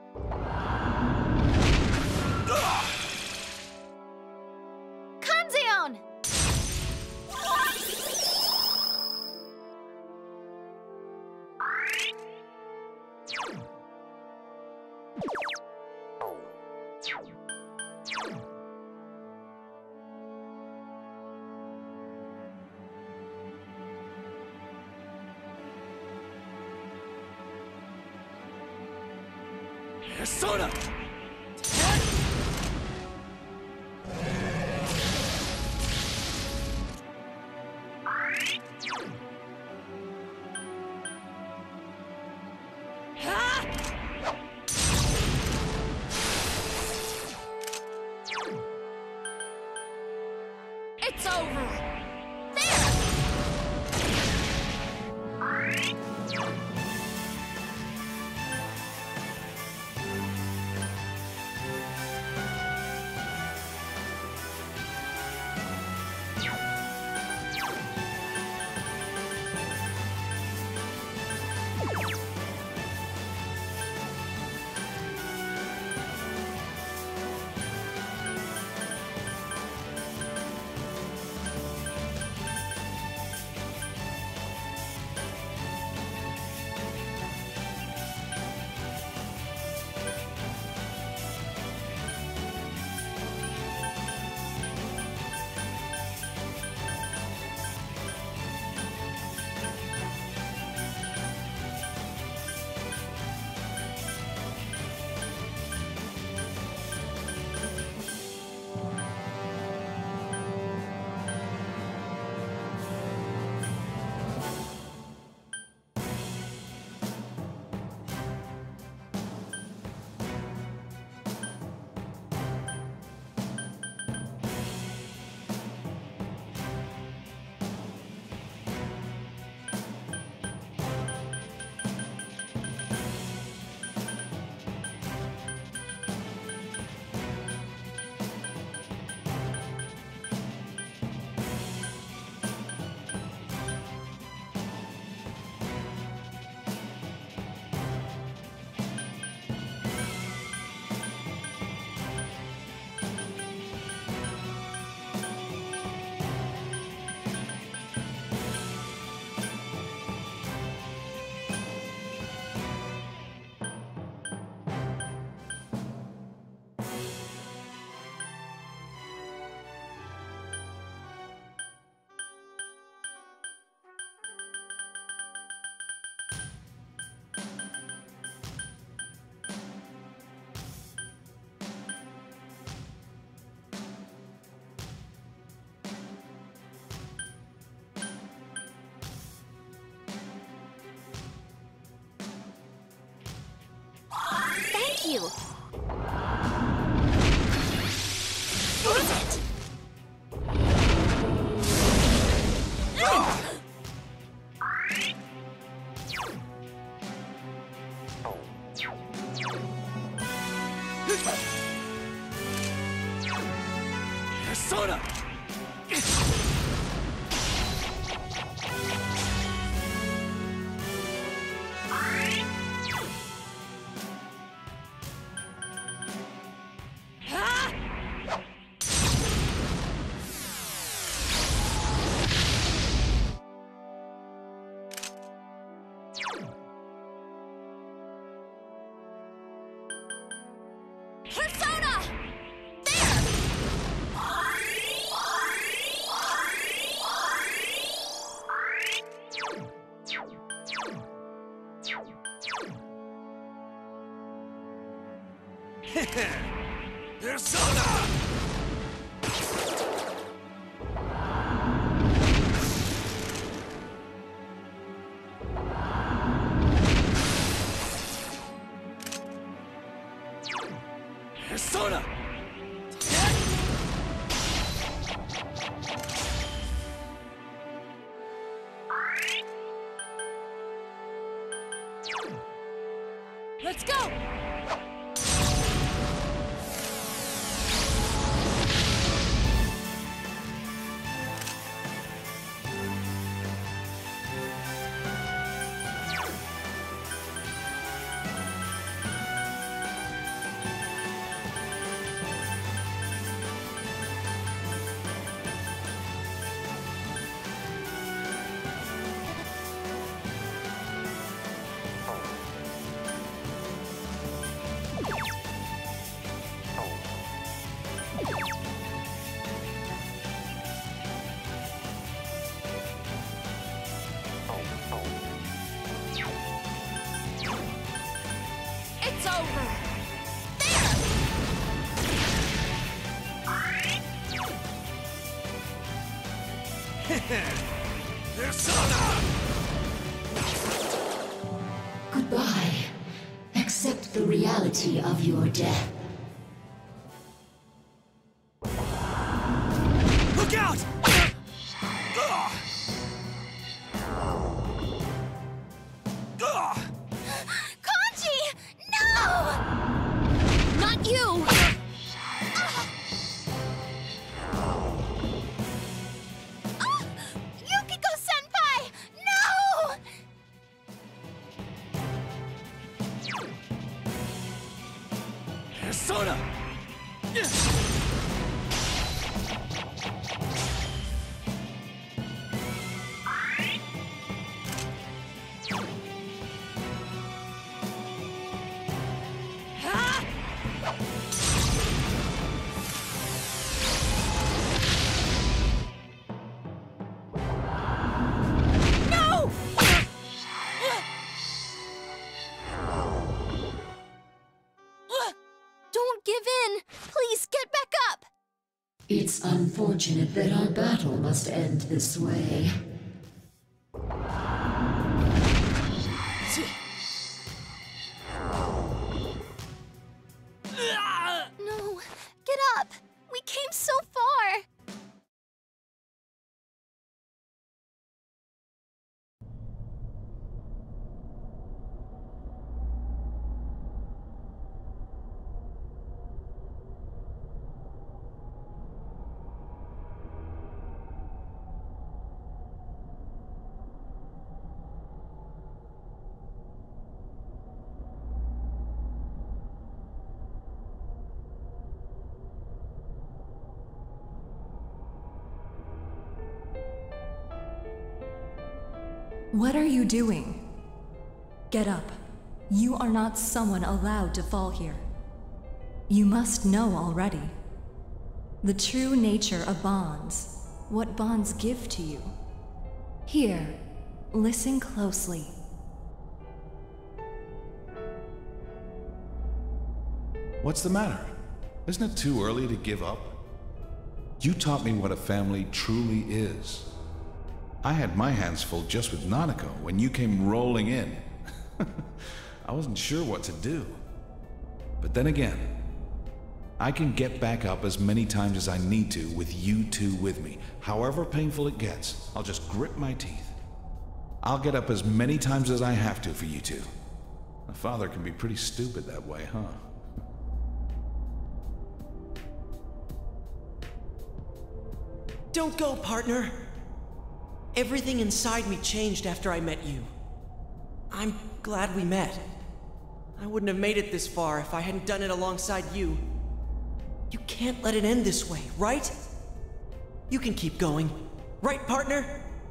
Kanzeon! Persona! It's over! Thank you! What is it? Persona! Persona! Persona! Persona! Let's go! it's over. Goodbye. Accept the reality of your death. Look out! Kanji! No! Not you! Yukiko-senpai! No! Persona! No! Don't give in! Please get back up! It's unfortunate that our battle must end this way. No, get up! We came so far! What are you doing? Get up. You are not someone allowed to fall here. You must know already. The true nature of bonds, what bonds give to you. Here, listen closely. What's the matter? Isn't it too early to give up? You taught me what a family truly is. I had my hands full just with Nanako when you came rolling in. I wasn't sure what to do. But then again, I can get back up as many times as I need to with you two with me. However painful it gets, I'll just grit my teeth. I'll get up as many times as I have to for you two. A father can be pretty stupid that way, huh? Don't go, partner. Everything inside me changed after I met you. I'm glad we met. I wouldn't have made it this far if I hadn't done it alongside you. You can't let it end this way, right? You can keep going. Right, partner?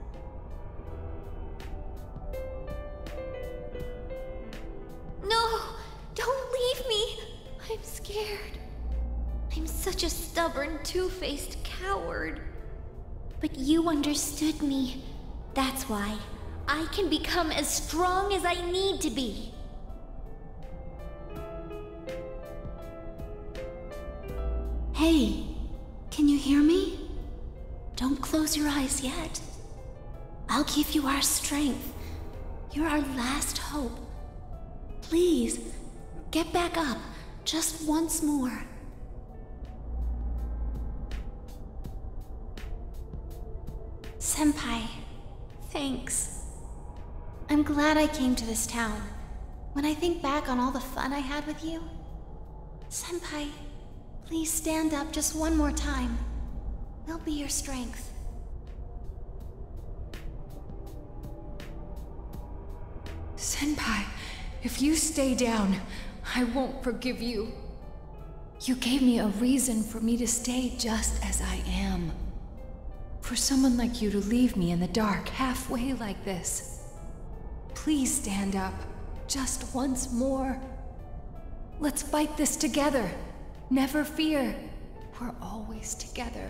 No! Don't leave me! I'm scared. I'm such a stubborn, two-faced coward. But you understood me. That's why. I can become as strong as I need to be. Hey, can you hear me? Don't close your eyes yet. I'll give you our strength. You're our last hope. Please, get back up, just once more. Senpai, thanks. I'm glad I came to this town. When I think back on all the fun I had with you... Senpai, please stand up just one more time. We'll be your strength. Senpai, if you stay down, I won't forgive you. You gave me a reason for me to stay just as I am. For someone like you to leave me in the dark halfway like this. Please stand up, just once more. Let's fight this together. Never fear, we're always together.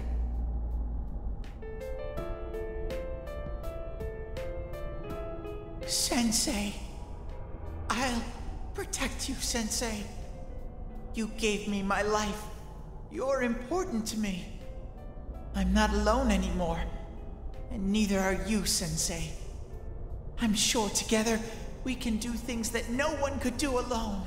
Sensei, protect you, Sensei. You gave me my life. You're important to me. I'm not alone anymore, and neither are you, Sensei. I'm sure together we can do things that no one could do alone.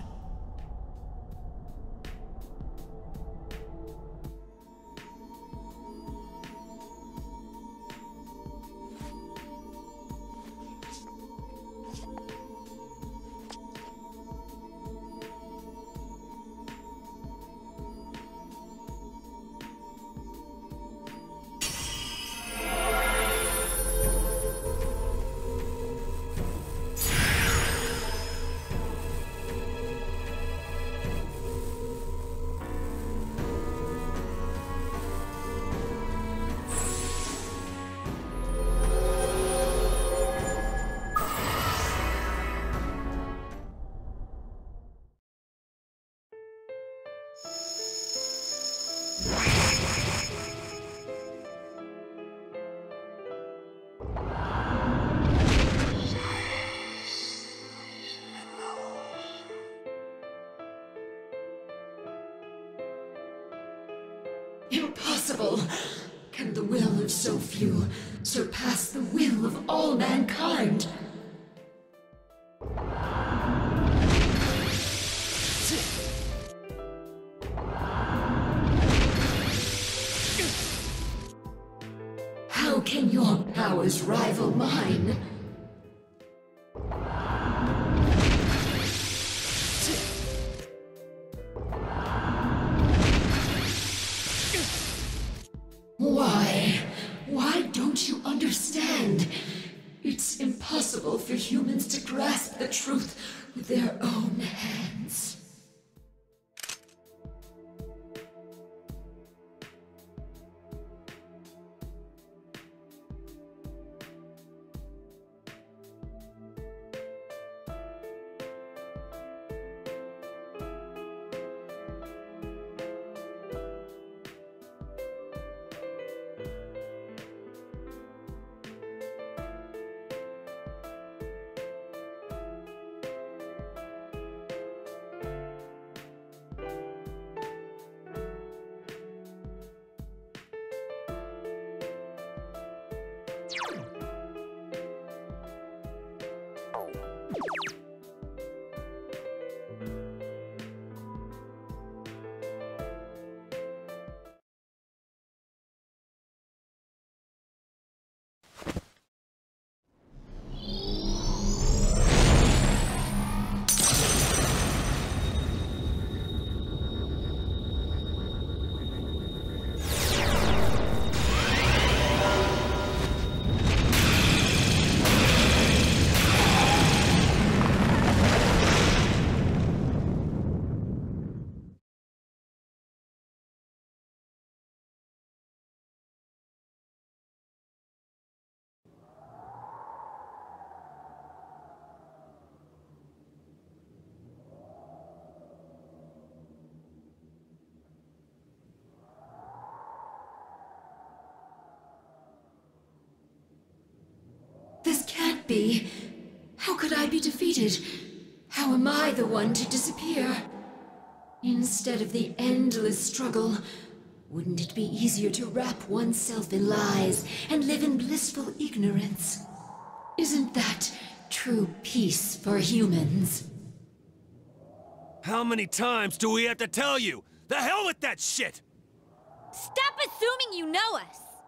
Impossible! Can the will of so few surpass the will of all mankind? How can your powers rival mine? Why don't you understand? It's impossible for humans to grasp the truth with their own hands. This can't be. How could I be defeated? How am I the one to disappear? Instead of the endless struggle, wouldn't it be easier to wrap oneself in lies and live in blissful ignorance? Isn't that true peace for humans? How many times do we have to tell you? The hell with that shit! Stop assuming you know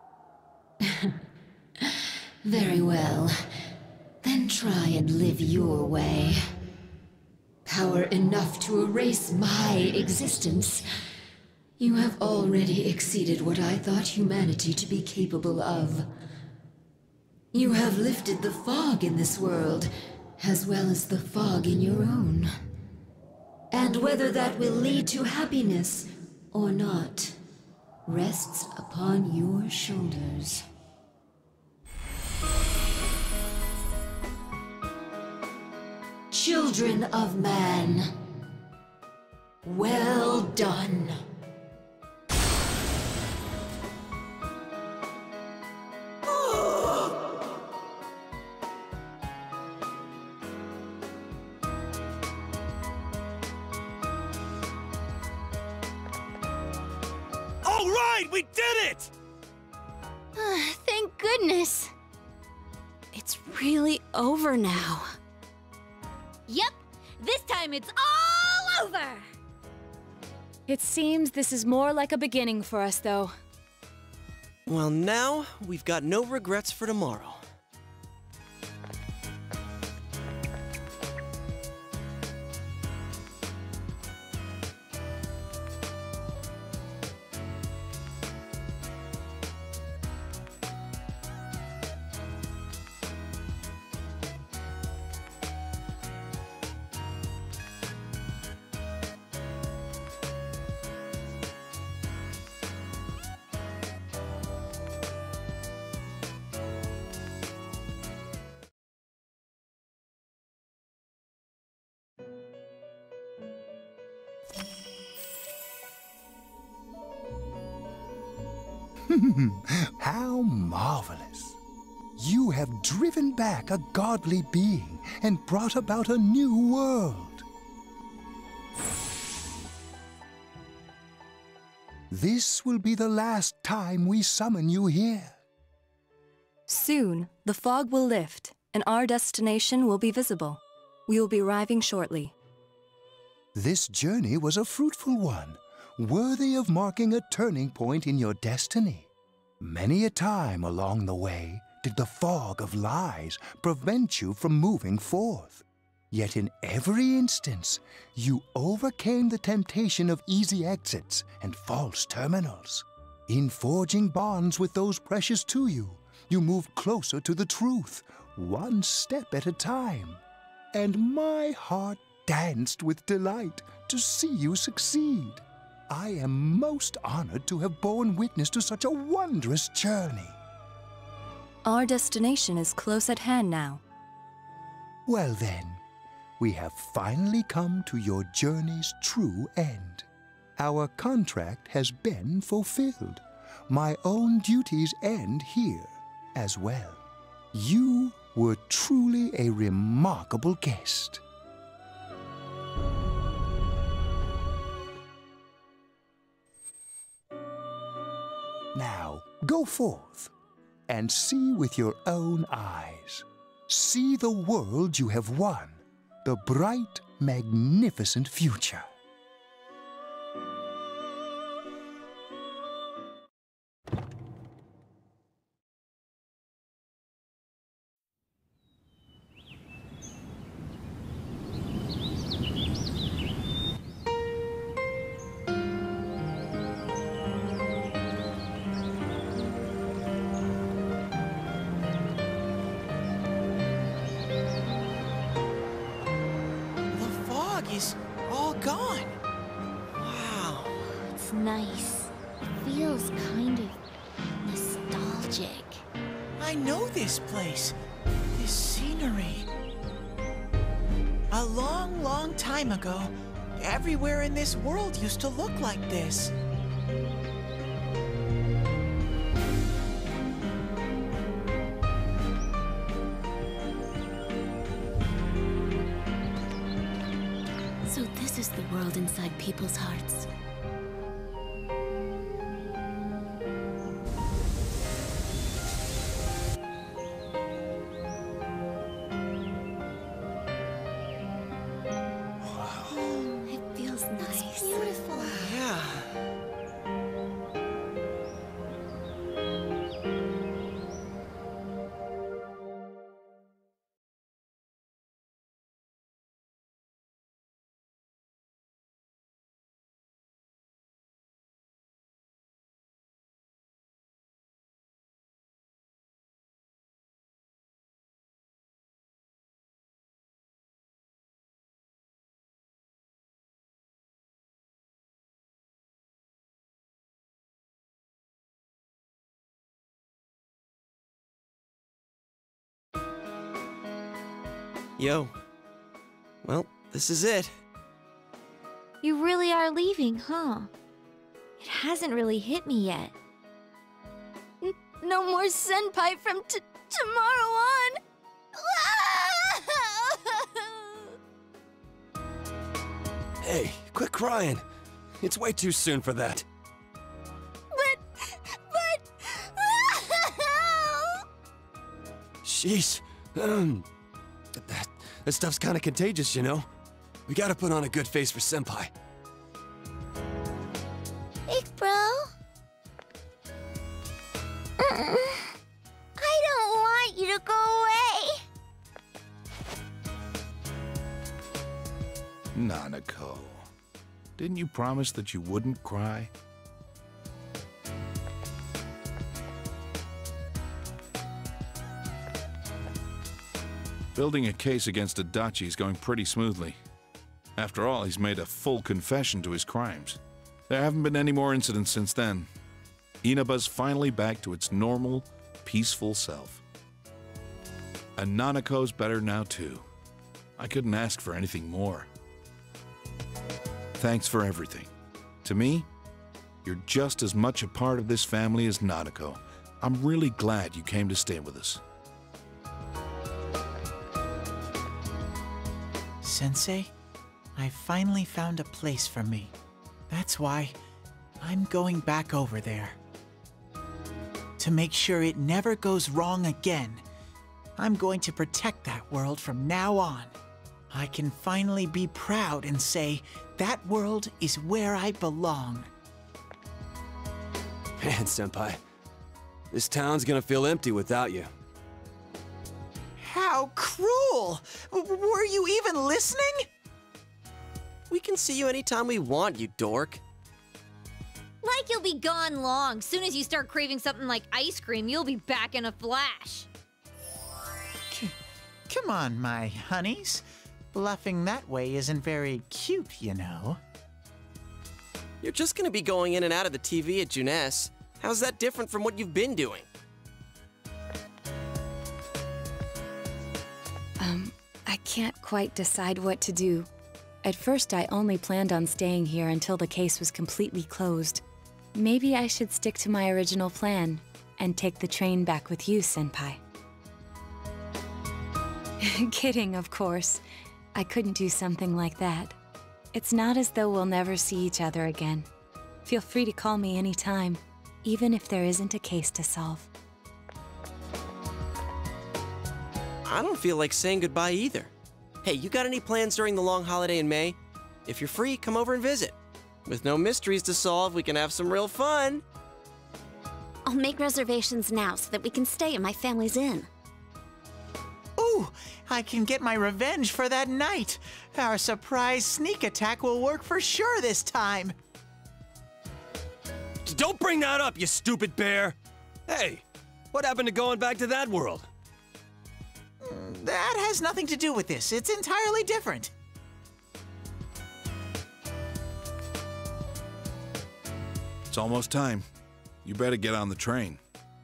us! Very well. Then try and live your way. Power enough to erase my existence. You have already exceeded what I thought humanity to be capable of. You have lifted the fog in this world, as well as the fog in your own. And whether that will lead to happiness or not, rests upon your shoulders. Children of man, well done. All right, we did it! Thank goodness. It's really over now. Yep, this time it's all over! It seems this is more like a beginning for us, though. Well, now we've got no regrets for tomorrow. How marvelous! You have driven back a godly being and brought about a new world. This will be the last time we summon you here. Soon, the fog will lift, and our destination will be visible. We will be arriving shortly. This journey was a fruitful one, worthy of marking a turning point in your destiny. Many a time along the way did the fog of lies prevent you from moving forth. Yet in every instance, you overcame the temptation of easy exits and false terminals. In forging bonds with those precious to you, you moved closer to the truth, one step at a time. And my heart danced with delight to see you succeed. I am most honored to have borne witness to such a wondrous journey. Our destination is close at hand now. Well then, we have finally come to your journey's true end. Our contract has been fulfilled. My own duties end here as well. You were truly a remarkable guest. Now, go forth and see with your own eyes. See the world you have won, the bright, magnificent future. Is all gone. Wow. It's nice. It feels kind of nostalgic. I know this place. This scenery. A long, long time ago, everywhere in this world used to look like this. So this is the world inside people's hearts. It feels nice. It's beautiful. Yeah. Yo. Well, this is it. You really are leaving, huh? It hasn't really hit me yet. No more senpai from tomorrow on! Hey, quit crying. It's way too soon for that. Sheesh. That stuff's kind of contagious, you know? We gotta put on a good face for Senpai. Big bro? I don't want you to go away. Nanako, didn't you promise that you wouldn't cry? Building a case against Adachi is going pretty smoothly. After all, he's made a full confession to his crimes. There haven't been any more incidents since then. Inaba's finally back to its normal, peaceful self. And Nanako's better now too. I couldn't ask for anything more. Thanks for everything. To me, you're just as much a part of this family as Nanako. I'm really glad you came to stay with us. Sensei, I finally found a place for me. That's why I'm going back over there. To make sure it never goes wrong again, I'm going to protect that world from now on. I can finally be proud and say, that world is where I belong. Man, Senpai. This town's gonna feel empty without you. How cruel! Were you even listening? We can see you anytime we want, you dork. Like you'll be gone long. Soon as you start craving something like ice cream, you'll be back in a flash. Come on, my honeys. Bluffing that way isn't very cute, you know. You're just gonna be going in and out of the TV at Junes. How's that different from what you've been doing? I can't quite decide what to do. At first, I only planned on staying here until the case was completely closed. Maybe I should stick to my original plan and take the train back with you, Senpai. Kidding, of course. I couldn't do something like that. It's not as though we'll never see each other again. Feel free to call me anytime, even if there isn't a case to solve. I don't feel like saying goodbye either. Hey, you got any plans during the long holiday in May? If you're free, come over and visit. With no mysteries to solve, we can have some real fun. I'll make reservations now so that we can stay at my family's inn. Ooh, I can get my revenge for that night. Our surprise sneak attack will work for sure this time. Don't bring that up, you stupid bear! Hey, what happened to going back to that world? That has nothing to do with this. It's entirely different. It's almost time. You better get on the train.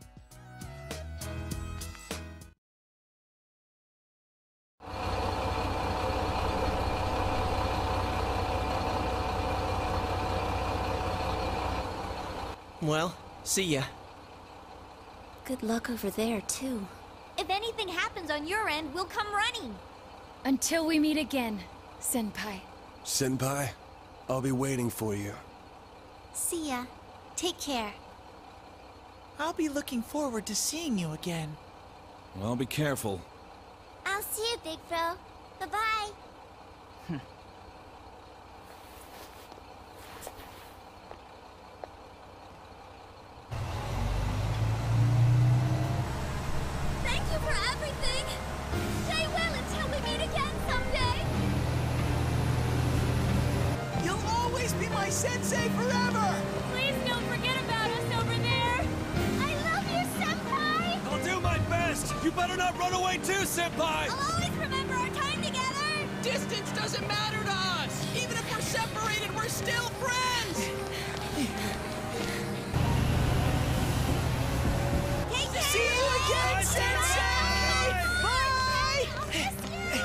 Well, see ya. Good luck over there, too. If anything happens on your end, we'll come running. Until we meet again, Senpai. Senpai, I'll be waiting for you. See ya. Take care. I'll be looking forward to seeing you again. Well, be careful. I'll see you, Big Bro. Bye-bye. Thank you for everything. Stay well until we meet again someday. You'll always be my sensei forever! Please don't forget about us over there. I love you, Senpai! I'll do my best! You better not run away too, Senpai! I'll always remember our time together. Distance doesn't matter to us! Even if we're separated, we're still friends! Take care. See you again, Sensei! Bye! I'll miss you!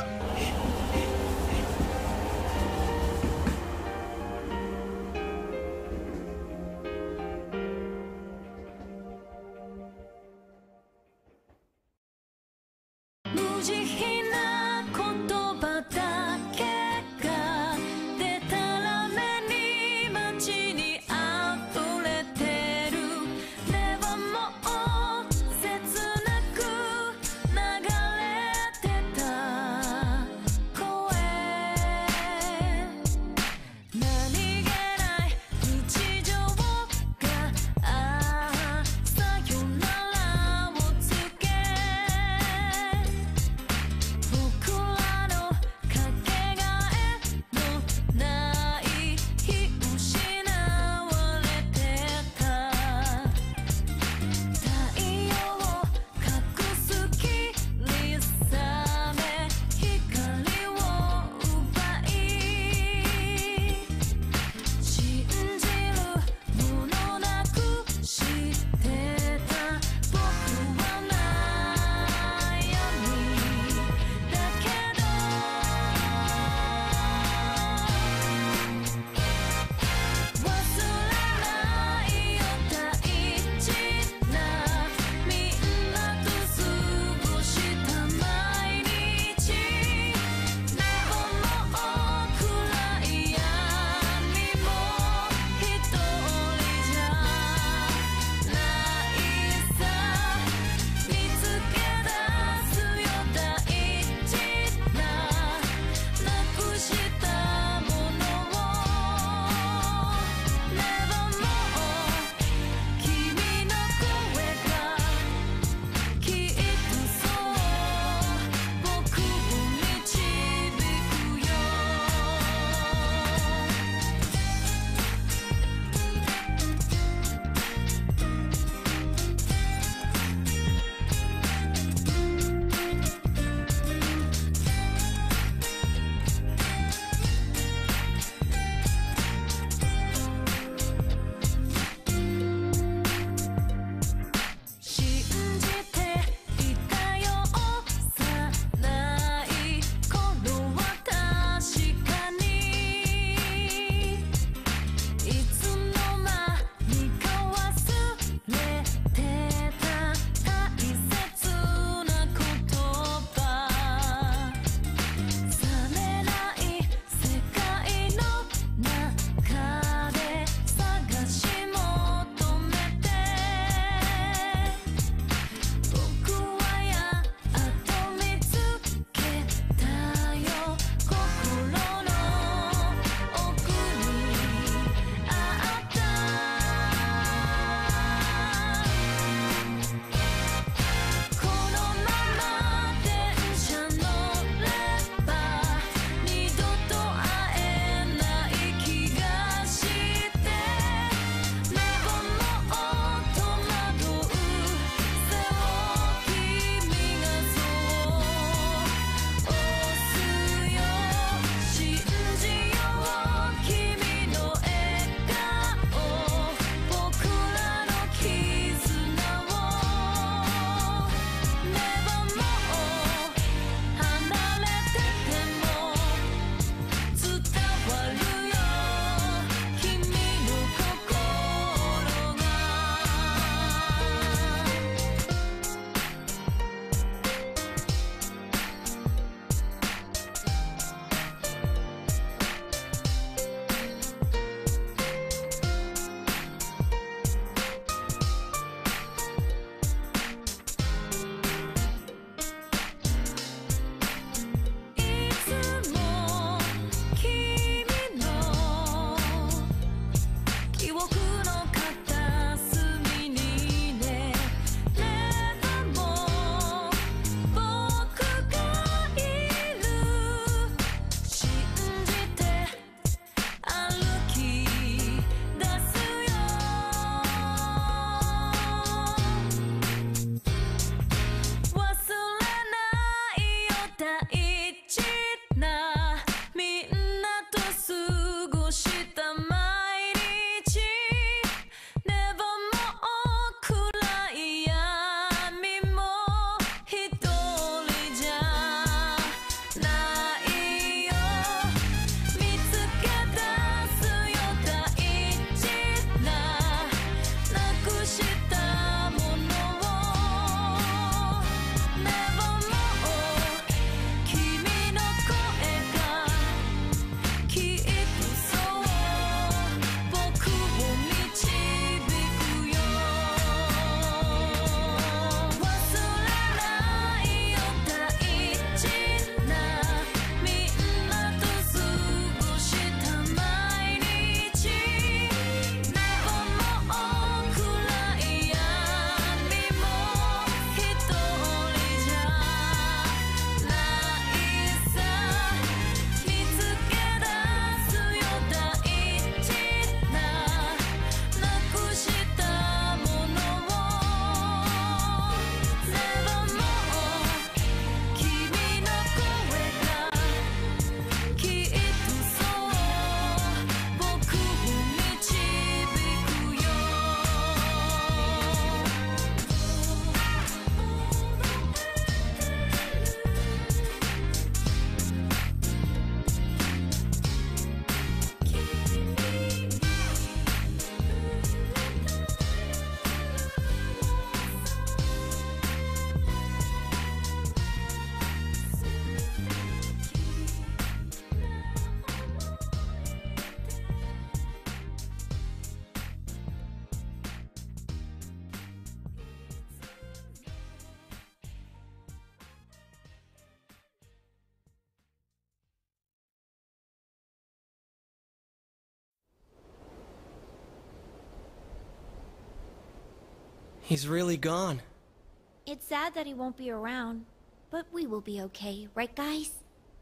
He's really gone. It's sad that he won't be around, but we will be okay, right guys?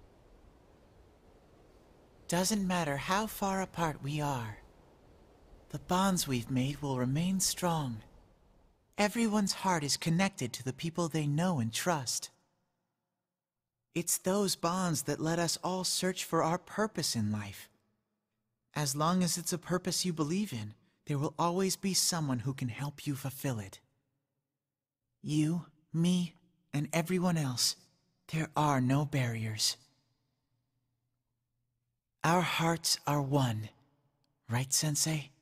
Doesn't matter how far apart we are. The bonds we've made will remain strong. Everyone's heart is connected to the people they know and trust. It's those bonds that let us all search for our purpose in life. As long as it's a purpose you believe in, there will always be someone who can help you fulfill it. You, me, and everyone else, there are no barriers. Our hearts are one, right, Sensei?